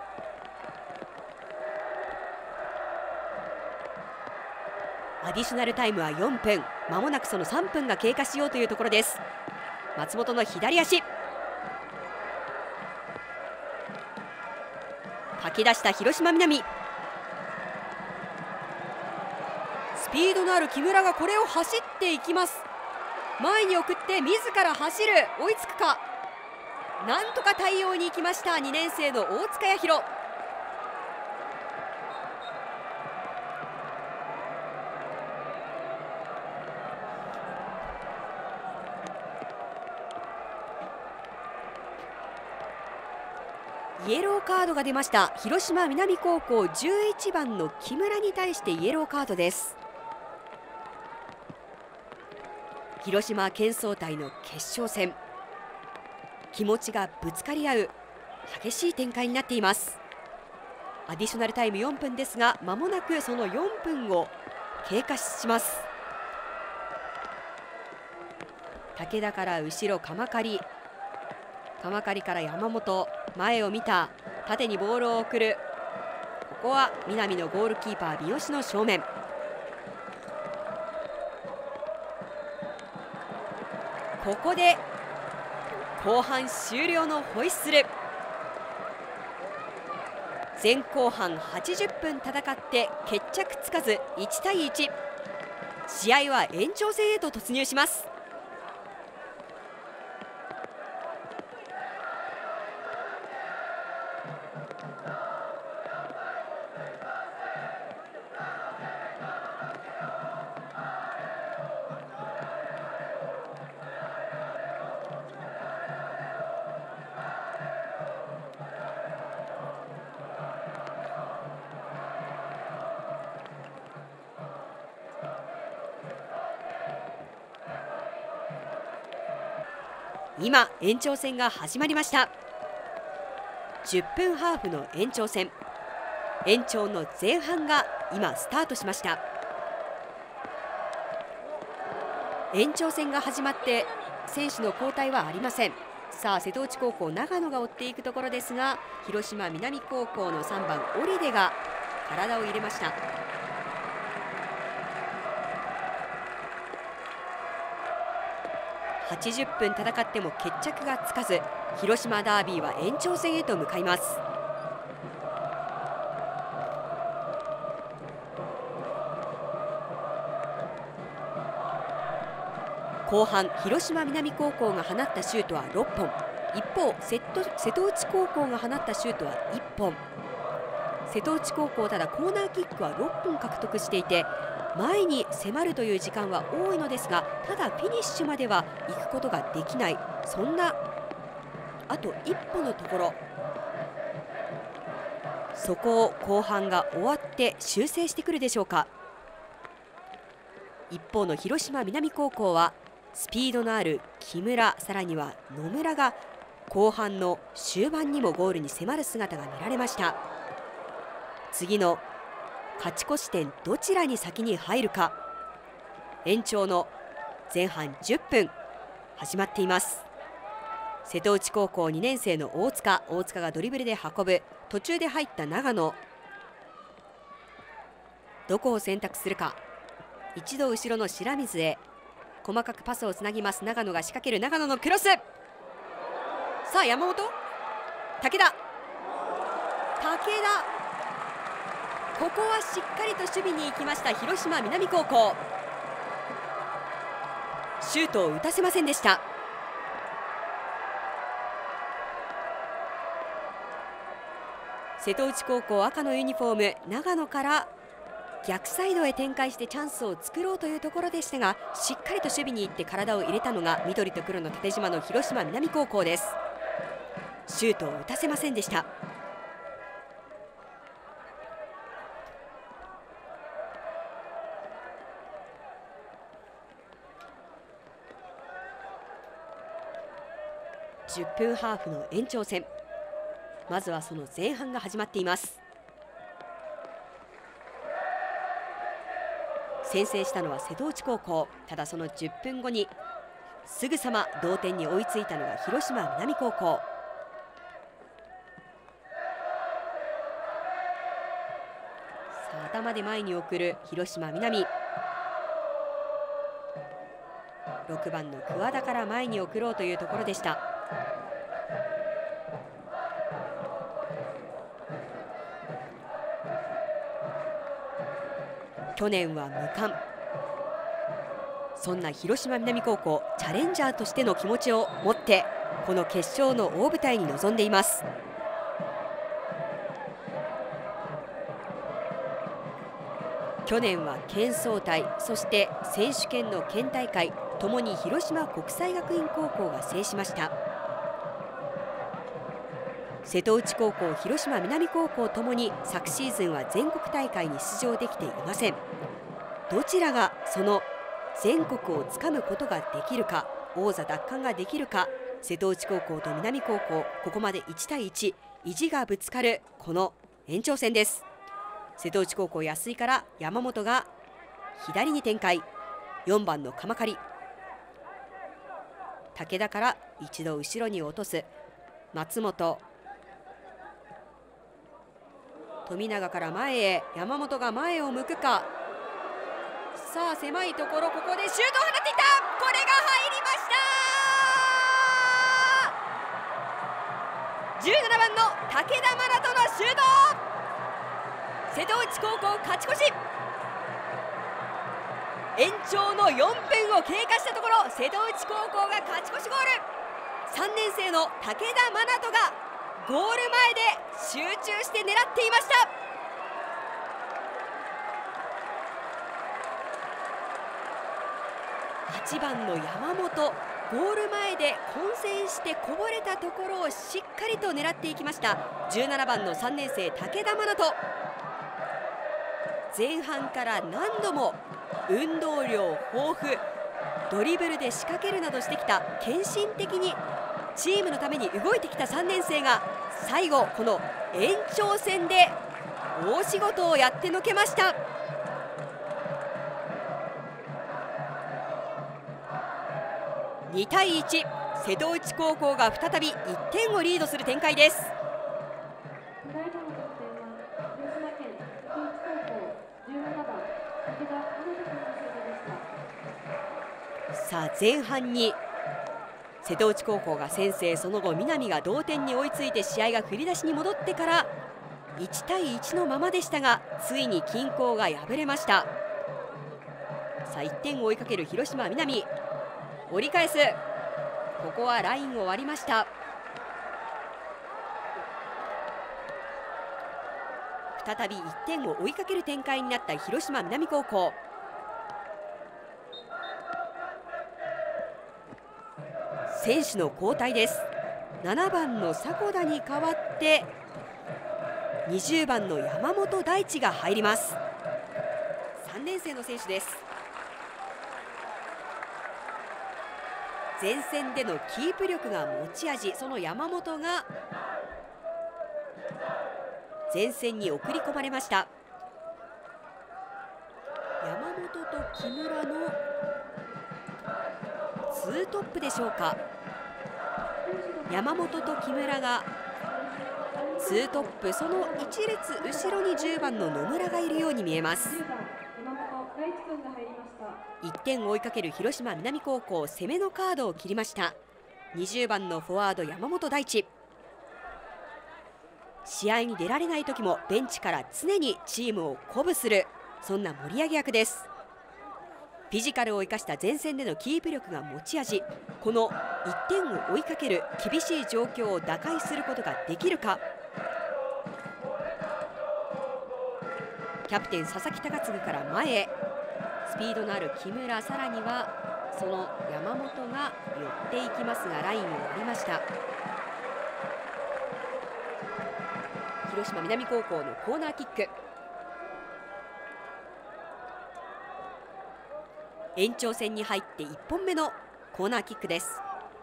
アディショナルタイムはよんぷん。まもなくそのさんぷんが経過しようというところです。松本の左足、かき出した広島南。スピードのある木村がこれを走っていきます。前に送って自ら走る。追いつくか。なんとか対応に行きましたにねん生の大塚弥弘。イエローカードが出ました。広島南高校じゅういちばんの木村に対してイエローカードです。広島県総体の決勝戦、気持ちがぶつかり合う激しい展開になっています。アディショナルタイムよんぷんですが、まもなくそのよんぷんを経過します。武田から後ろ鎌刈、鎌刈から山本、前を見た。縦にボールを送る。ここは南のゴールキーパー三好の正面。ここで後半終了のホイッスル。前後半はちじゅっぷん戦って決着つかずいちたいいち。試合は延長戦へと突入します。今延長戦が始まりました。じゅっぷんハーフの延長戦、延長の前半が今スタートしました。延長戦が始まって選手の交代はありません。さあ瀬戸内高校長野が追っていくところですが、広島南高校のさんばん織出が体を入れました。はちじゅっぷん戦っても決着がつかず、広島ダービーは延長戦へと向かいます。後半広島南高校が放ったシュートはろっぽん、一方瀬戸、瀬戸内高校が放ったシュートはいっぽん。 瀬戸内高校、ただコーナーキックはろっぽん獲得していて、前に迫るという時間は多いのですが、ただフィニッシュまでは行くことができない、そんなあと一歩のところ、そこを後半が終わって修正してくるでしょうか。一方の広島南高校はスピードのある木村、さらには野村が後半の終盤にもゴールに迫る姿が見られました。次の勝ち越し点、どちらに先に入るか。延長の前半じゅっぷん始まっています。瀬戸内高校にねん生の大塚大塚がドリブルで運ぶ。途中で入った長野、どこを選択するか。一度後ろの白水へ細かくパスをつなぎます。長野が仕掛ける。長野のクロス、さあ山本、武田武田、ここはしっかりと守備に行きました広島南高校。シュートを打たせませんでした。瀬戸内高校赤のユニフォーム、長野から逆サイドへ展開してチャンスを作ろうというところでしたが、しっかりと守備に行って体を入れたのが緑と黒の縦縞の広島南高校です。シュートを打たせませんでした。じゅっぷんハーフの延長戦、まずはその前半が始まっています。先制したのは瀬戸内高校、ただそのじゅっぷんごにすぐさま同点に追いついたのが広島南高校。さあ頭で前に送る広島南、ろくばんの桑田から前に送ろうというところでした。去年は無冠、そんな広島南高校、チャレンジャーとしての気持ちを持ってこの決勝の大舞台に臨んでいます。去年は県総体、そして選手権の県大会ともに広島国際学院高校が制しました。瀬戸内高校、広島南高校ともに昨シーズンは全国大会に出場できていません。どちらがその全国をつかむことができるか、王座奪還ができるか。瀬戸内高校と南高校、ここまでいちたいいち、意地がぶつかるこの延長戦です。瀬戸内高校安井から山本が左に展開、よんばんの鎌刈、武田から一度後ろに落とす松本、富永から前へ、山本が前を向くか。さあ狭いところ、ここでシュートを放っていった。これが入りました。じゅうななばんの武田真奈とのシュート。瀬戸内高校勝ち越し。延長のよんぷんを経過したところ、瀬戸内高校が勝ち越しゴール。さんねん生の武田真奈とがゴール前で集中して狙っていました。はちばんの山本、ゴール前で混戦してこぼれたところをしっかりと狙っていきました。じゅうななばんのさんねん生武田真奈と、前半から何度も運動量豊富、ドリブルで仕掛けるなどしてきた、献身的にチームのために動いてきたさんねん生が最後この延長戦で大仕事をやってのけました。にたいいち、瀬戸内高校が再びいってんをリードする展開です。さあ前半に瀬戸内高校が先制、その後南が同点に追いついて試合が振り出しに戻ってからいちたいいちのままでしたが、ついに均衡が破れました。さあいってんを追いかける広島南、折り返す、ここはラインを割りました。 再びいってんを追いかける展開になった広島南高校。選手の交代です。ななばんの迫田に代わってにじゅうばんの山本大地が入ります。さんねん生の選手です。前線でのキープ力が持ち味、その山本が前線に送り込まれました。山本と木村のツートップでしょうか。山本と木村がツートップ、そのいち列後ろにじゅうばんの野村がいるように見えます。いってんを追いかける広島南高校、攻めのカードを切りました。にじゅうばんのフォワード山本大地。試合に出られない時もベンチから常にチームを鼓舞する、そんな盛り上げ役です。フィジカルを生かした前線でのキープ力が持ち味、このいってんを追いかける厳しい状況を打開することができるか。キャプテン佐々木貴次から前へ、スピードのある木村、さらにはその山本が寄っていきますがラインを割りました。広島南高校のコーナーキック。延長戦に入っていっぽんめのコーナーキックです。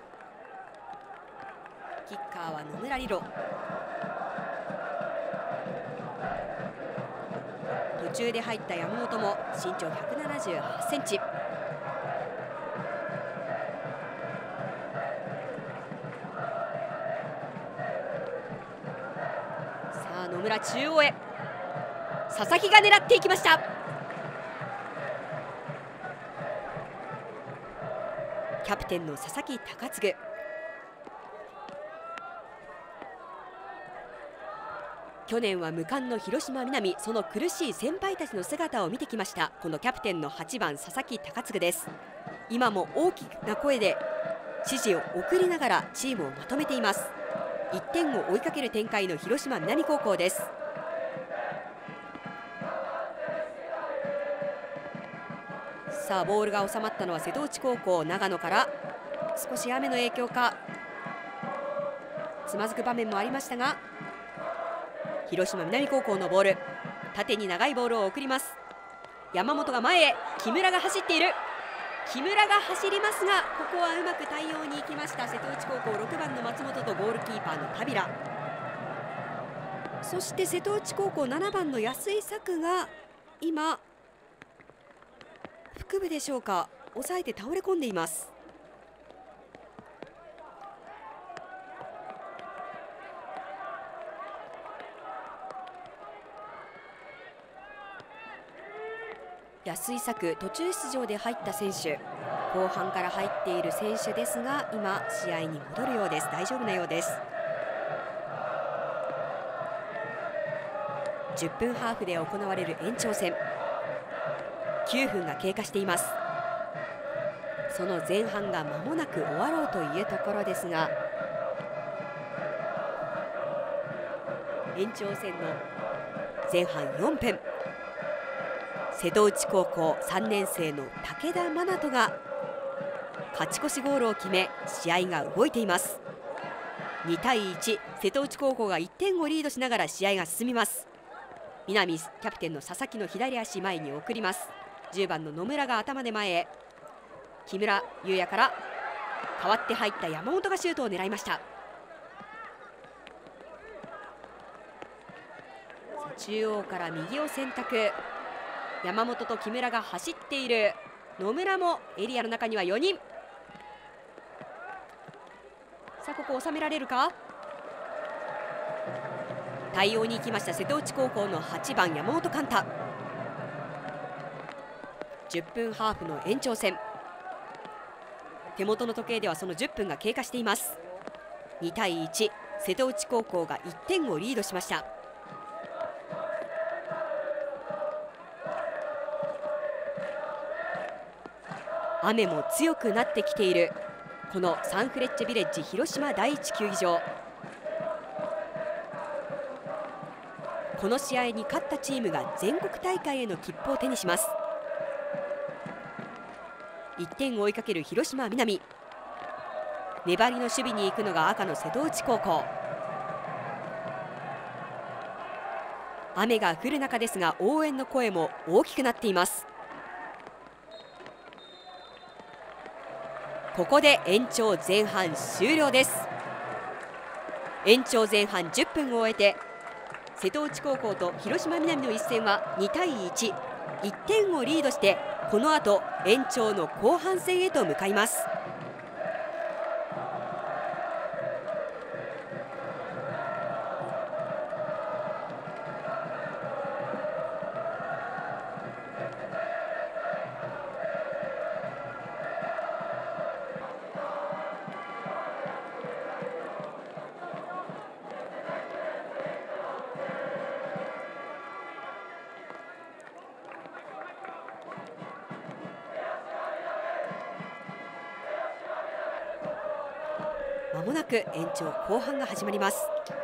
キッカーは野村理路。途中で入った山本も身長ひゃくななじゅうはちセンチ。さあ野村中央へ、佐々木が狙っていきました。キャプテンの佐々木貴次。去年は無冠の広島南、その苦しい先輩たちの姿を見てきました。このキャプテンのはちばん佐々木貴次です。今も大きな声で指示を送りながらチームをまとめています。いってんを追いかける展開の広島南高校です。さあボールが収まったのは瀬戸内高校。長野から少し雨の影響かつまずく場面もありましたが、広島南高校のボール、縦に長いボールを送ります。山本が前へ、木村が走っている。木村が走りますがここはうまく対応に行きました。瀬戸内高校ろくばんの松本とゴールキーパーの田平、そして瀬戸内高校ななばんの安井作が今腹部でしょうか、抑えて倒れ込んでいます。安井作、途中出場で入った選手、後半から入っている選手ですが今試合に戻るようです。大丈夫なようです。じゅっぷんハーフで行われる延長戦、きゅうふんが経過しています。その前半が間もなく終わろうというところですが、延長戦の前半よんぷん、瀬戸内高校さんねん生の武田真斗が勝ち越しゴールを決め試合が動いています。にたいいち、瀬戸内高校がいってんをリードしながら試合が進みます。南キャプテンの佐々木の左足前に送ります。じゅうばんの野村が頭で前へ、木村優也から代わって入った山本がシュートを狙いました。中央から右を選択、山本と木村が走っている。野村もエリアの中にはよにん。さあここ収められるか。対応に行きました瀬戸内高校のはちばん山本寛太。じゅっぷんハーフの延長戦、手元の時計ではそのじゅっぷんが経過しています。にたいいち、瀬戸内高校がいってんをリードしました。雨も強くなってきているこのサンフレッチェビレッジ広島第一球技場。ここの試合に勝ったチームが全国大会への切符を手にします。いってんを追いかける広島南、粘りの守備に行くのが赤の瀬戸内高校。雨が降る中ですが応援の声も大きくなっています。ここで延長前半終了です。延長前半じゅっぷんを終えて瀬戸内高校と広島南の一戦はにたいいち、いってんをリードしてこの後延長の後半戦へと向かいます。まもなく延長後半が始まります。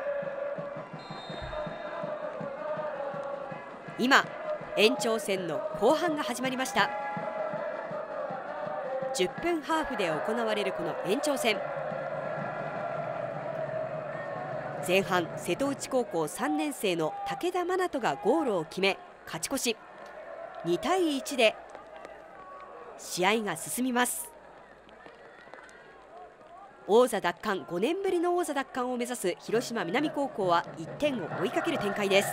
今延長戦の後半が始まりました。じゅっぷんハーフで行われるこの延長戦、前半瀬戸内高校さんねん生の武田真斗がゴールを決め勝ち越し、にたいいちで試合が進みます。王座奪還、ごねんぶりの王座奪還を目指す広島南高校はいってんを追いかける展開です。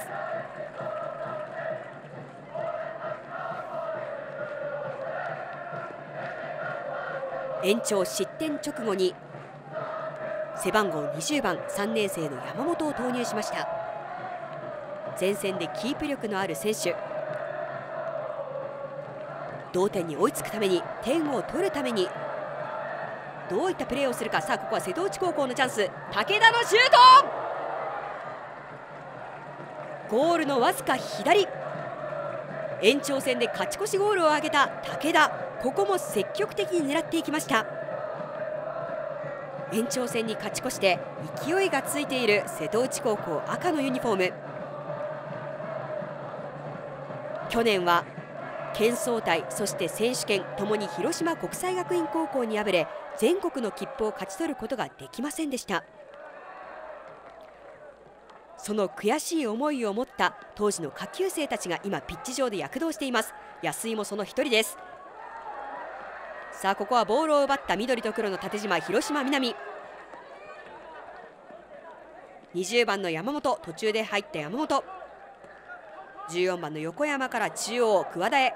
延長失点直後に背番号にじゅうばんさんねん生の山本を投入しました。前線でキープ力のある選手、同点に追いつくために点を取るためにどういったプレーをするか。さあここは瀬戸内高校のチャンス、武田のシュート、ゴールのわずか左、延長戦で勝ち越しゴールを挙げた武田、ここも積極的に狙っていきました。延長戦に勝ち越して勢いがついている瀬戸内高校赤のユニフォーム。去年は県総体そして選手権ともに広島国際学院高校に敗れ全国の切符を勝ち取ることができませんでした。その悔しい思いを持った当時の下級生たちが今ピッチ上で躍動しています。安井もその一人です。さあここはボールを奪った緑と黒の縦縞広島南、にじゅうばんの山本、途中で入った山本、じゅうよんばんの横山から中央桑田へ、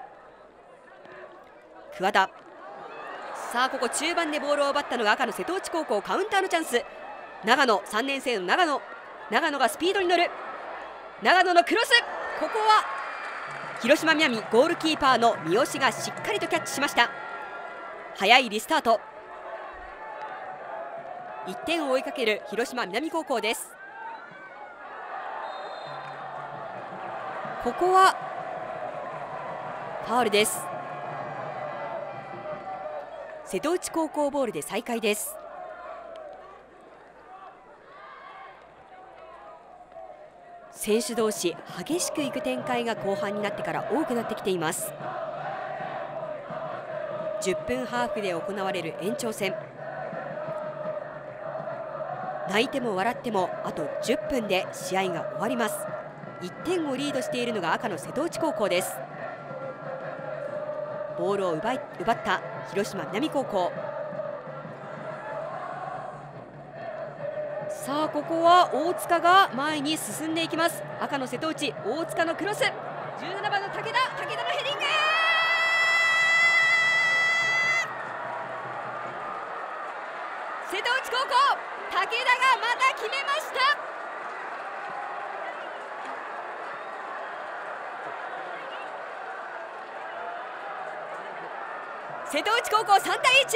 桑田、さあここ中盤でボールを奪ったのが赤の瀬戸内高校、カウンターのチャンス。長野さんねん生の長野、長野がスピードに乗る、長野のクロス、ここは広島南ゴールキーパーの三好がしっかりとキャッチしました。早いリスタート、いってんを追いかける広島南高校です。ここはファウルです。瀬戸内高校ボールで再開です。選手同士激しくいく展開が後半になってから多くなってきています。じゅっぷんハーフで行われる延長戦、泣いても笑ってもあとじゅっぷんで試合が終わります。いってんをリードしているのが赤の瀬戸内高校です。ボールを奪い奪った広島南高校、さあここは大塚が前に進んでいきます。赤の瀬戸内、大塚のクロス、じゅうななばんの武田、武田のヘディング、瀬戸内高校、武田がまた決めました。瀬戸内高校さんたいいち、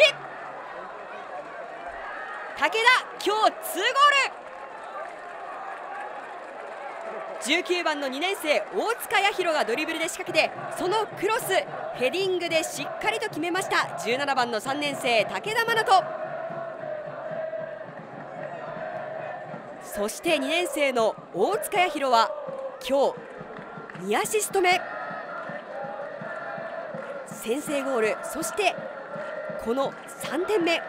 武田今日にゴール、じゅうきゅうばんのにねん生大塚弥弘がドリブルで仕掛けて、そのクロスヘディングでしっかりと決めました。じゅうななばんのさんねん生武田真斗、そしてにねん生の大塚弥弘は今日にアシスト目、先制ゴール、そしてこのさんてんめ、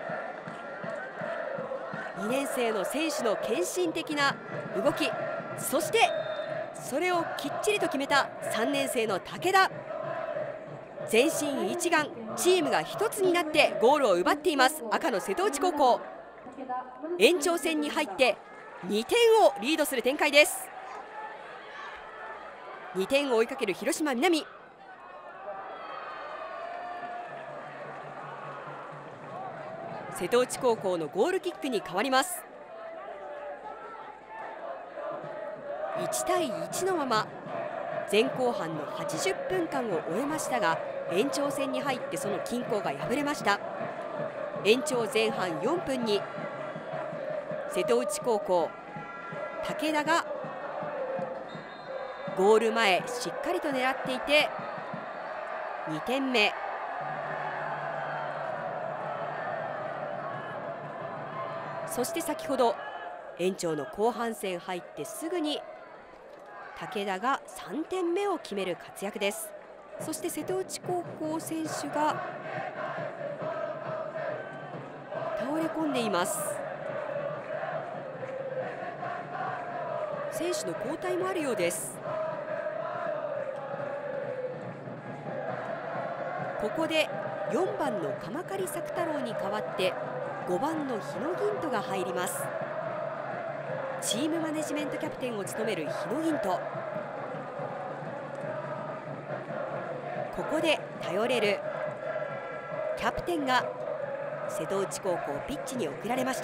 にねん生の選手の献身的な動き、そしてそれをきっちりと決めたさんねん生の武田、全身一丸、チームが一つになってゴールを奪っています赤の瀬戸内高校。延長戦に入ってにてんをリードする展開です。にてんを追いかける広島南、瀬戸内高校のゴールキックに変わります。いちたいいちのまま前後半のはちじゅっぷんかんを終えましたが、延長戦に入ってその均衡が破れました。延長前半よんぷんに瀬戸内高校武田がゴール前しっかりと狙っていてにてんめ、そして先ほど延長の後半戦入ってすぐに武田がさんてんめを決める活躍です。そして瀬戸内高校選手が倒れ込んでいます。選手の交代もあるようです。ここでよんばんの鎌刈作太郎に代わってごばんの日野銀斗が入ります。チームマネジメントキャプテンを務める日野銀斗、ここで頼れるキャプテンが瀬戸内高校ピッチに送られました。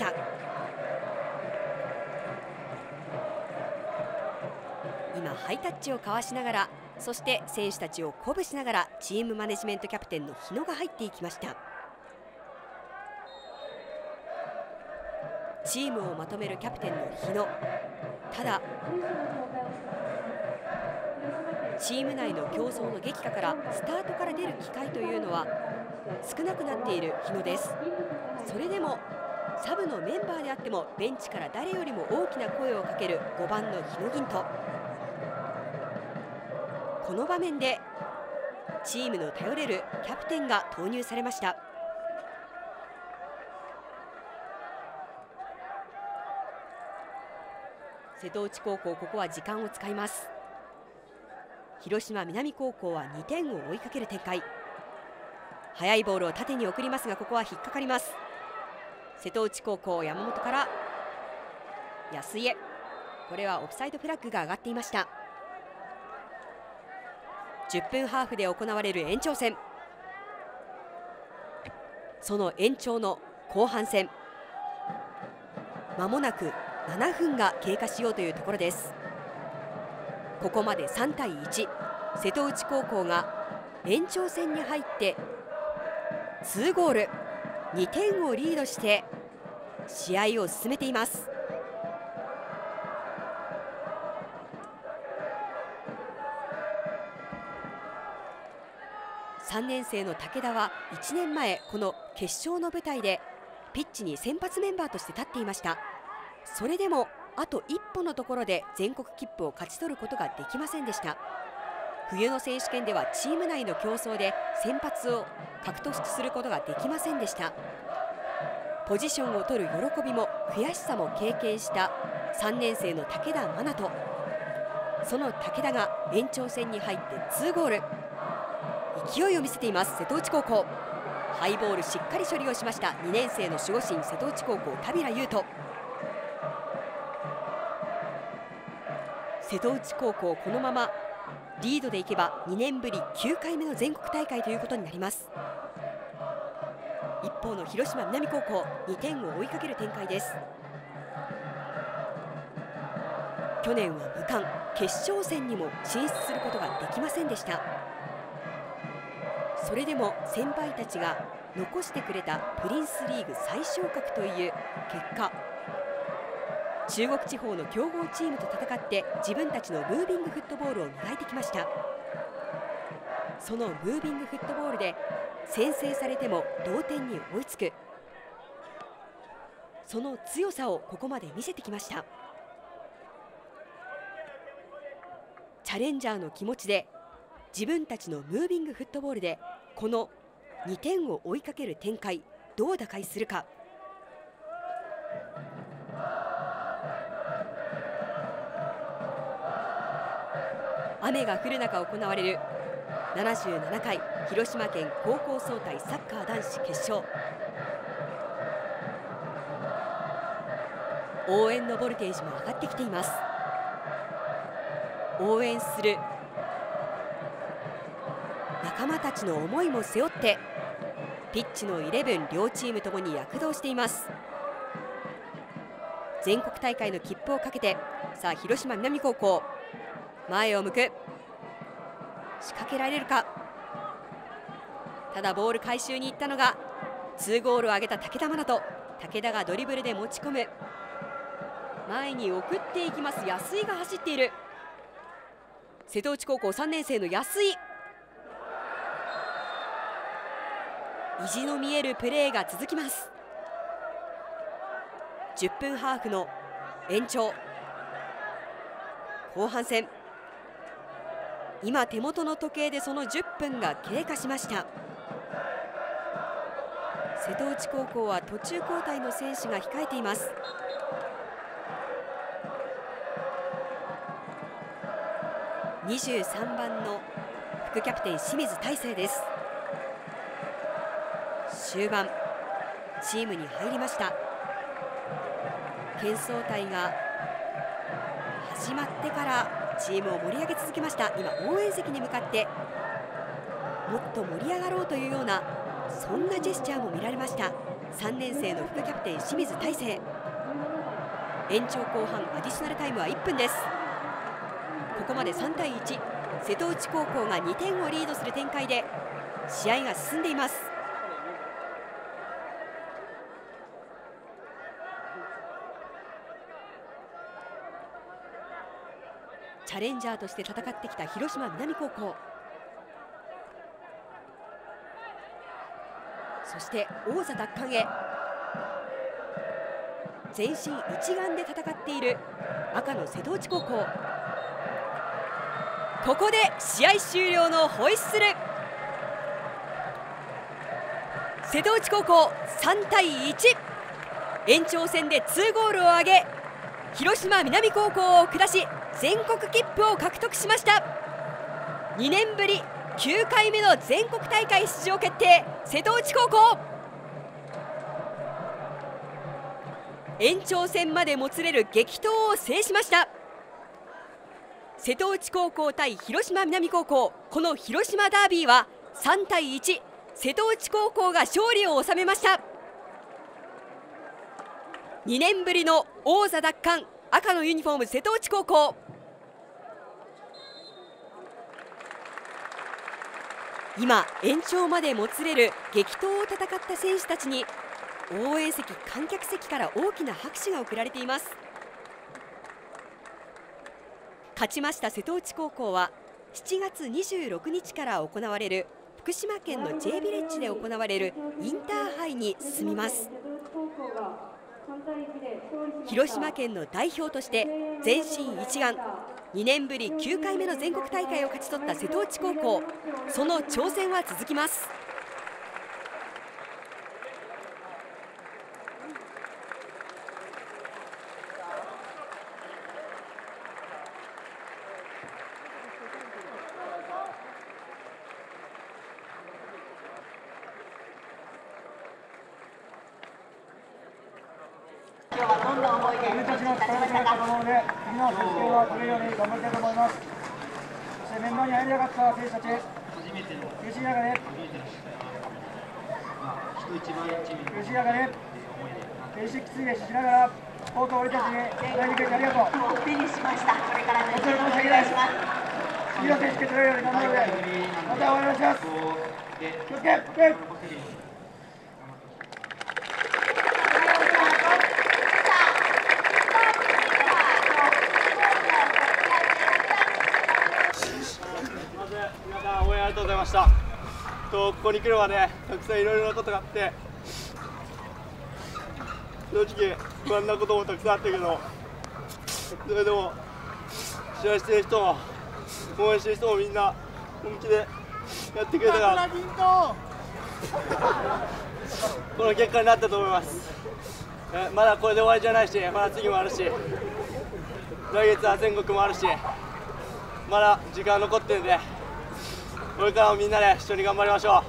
今ハイタッチを交わしながら、そして選手たちを鼓舞しながらチームマネジメントキャプテンの日野が入っていきました。チームをまとめるキャプテンの日野、ただチーム内の競争の激化からスタートから出る機会というのは少なくなっている日野です。それでもサブのメンバーであってもベンチから誰よりも大きな声をかけるごばんの日野銀斗、この場面でチームの頼れるキャプテンが投入されました。瀬戸内高校、ここは時間を使います。広島南高校はにてんを追いかける展開。速いボールを縦に送りますが、ここは引っかかります。瀬戸内高校、山本から安井へ、これはオフサイドフラッグが上がっていました。じゅっぷんハーフで行われる延長戦、その延長の後半戦、まもなくななふんが経過しようというところです。ここまでさんたいいち、瀬戸内高校が延長戦に入ってにゴール、にてんをリードして試合を進めています。さんねん生の武田はいちねんまえこの決勝の舞台でピッチに先発メンバーとして立っていました。それでもあと一歩のところで全国切符を勝ち取ることができませんでした。冬の選手権ではチーム内の競争で先発を獲得することができませんでした。ポジションを取る喜びも悔しさも経験したさんねん生の武田愛翔、その武田が延長戦に入ってにゴール、勢いを見せています瀬戸内高校。ハイボールしっかり処理をしましたにねん生の守護神瀬戸内高校田平優斗。瀬戸内高校、このままリードでいけばにねんぶりきゅうかいめの全国大会ということになります。一方の広島南高校、にてんを追いかける展開です。去年は無冠、決勝戦にも進出することができませんでした。それでも先輩たちが残してくれたプリンスリーグ再昇格という結果、中国地方の強豪チームと戦って自分たちのムービングフットボールを磨いてきました。そのムービングフットボールで先制されても同点に追いつく、その強さをここまで見せてきました。 チャレンジャーの気持ちで自分たちのムービングフットボールでこのにてんを追いかける展開、どう打開するか。雨が降る中行われるななじゅうななかい広島県高校総体サッカー男子決勝。応援のボルテージも上がってきています。応援する仲間たちの思いも背負ってピッチのイレブン両チームともに躍動しています。全国大会の切符をかけて、さあ広島南高校前を向く、仕掛けられるか。ただボール回収に行ったのがにゴールを挙げた武田真奈と、武田がドリブルで持ち込む、前に送っていきます。安井が走っている。瀬戸内高校さんねん生の安井、意地の見えるプレーが続きます。じゅっぷんハーフの延長後半戦、今手元の時計でそのじゅっぷんが経過しました。瀬戸内高校は途中交代の選手が控えています。にじゅうさんばんの副キャプテン清水大成です。終盤チームに入りました。県総体が始まってからチームを盛り上げ続けました。今応援席に向かってもっと盛り上がろうというようなそんなジェスチャーも見られました。さんねん生の副キャプテン清水大成。延長後半アディショナルタイムはいっぷんです。ここまでさんたいいち、瀬戸内高校がにてんをリードする展開で試合が進んでいます。チャレンジャーとして戦ってきた広島南高校、そして王座奪還へ全身一丸で戦っている赤の瀬戸内高校。ここで試合終了のホイッスル。瀬戸内高校さんたいいち、延長戦でにゴールを挙げ広島南高校を下し全国切符を獲得しました。にねんぶりきゅうかいめの全国大会出場決定、瀬戸内高校。延長戦までもつれる激闘を制しました。瀬戸内高校対広島南高校、この広島ダービーはさんたいいち、瀬戸内高校が勝利を収めました。にねんぶりの王座奪還、赤のユニフォーム瀬戸内高校。今延長までもつれる激闘を戦った選手たちに応援席、観客席から大きな拍手が送られています。勝ちました瀬戸内高校はしちがつにじゅうろくにちから行われる福島県の J ビレッジで行われるインターハイに進みます。広島県の代表として全身一丸、にねんぶりきゅうかいめの全国大会を勝ち取った瀬戸内高校、その挑戦は続きます。 今日はどんな思いで自分たちの力が出たと思うので、次の接戦は取れるように頑張りたいと思います。そしてメンバーに入り上がった選手たち、苦しい中で、苦しい中で、練習きつい練習しながら、多く俺たちに伝えてくれてありがとう。手にしました。これからの一番お願いします。次の選手権取れるように頑張るので、またお願いします。気をつけ、OK。 ありがとうございました。とここに来るまでたくさんいろいろなことがあって、正直不安なこともたくさんあったけど、それでも試合してる人も応援してる人もみんな本気でやってくれたからこの結果になったと思います。えまだこれで終わりじゃないし、まだ次もあるし、来月は全国もあるし、まだ時間残ってるんで、これからもみんなで一緒に頑張りましょう。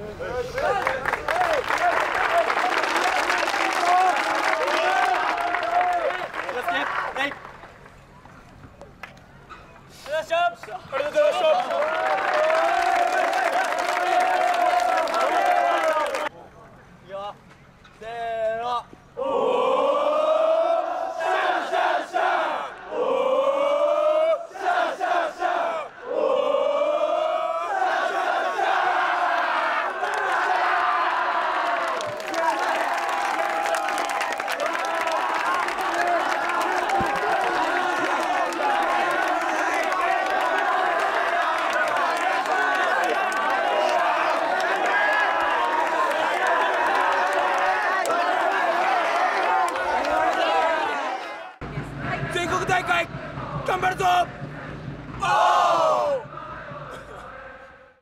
ありがとうございました。いいよ、せーの。全国大会頑張るぞ。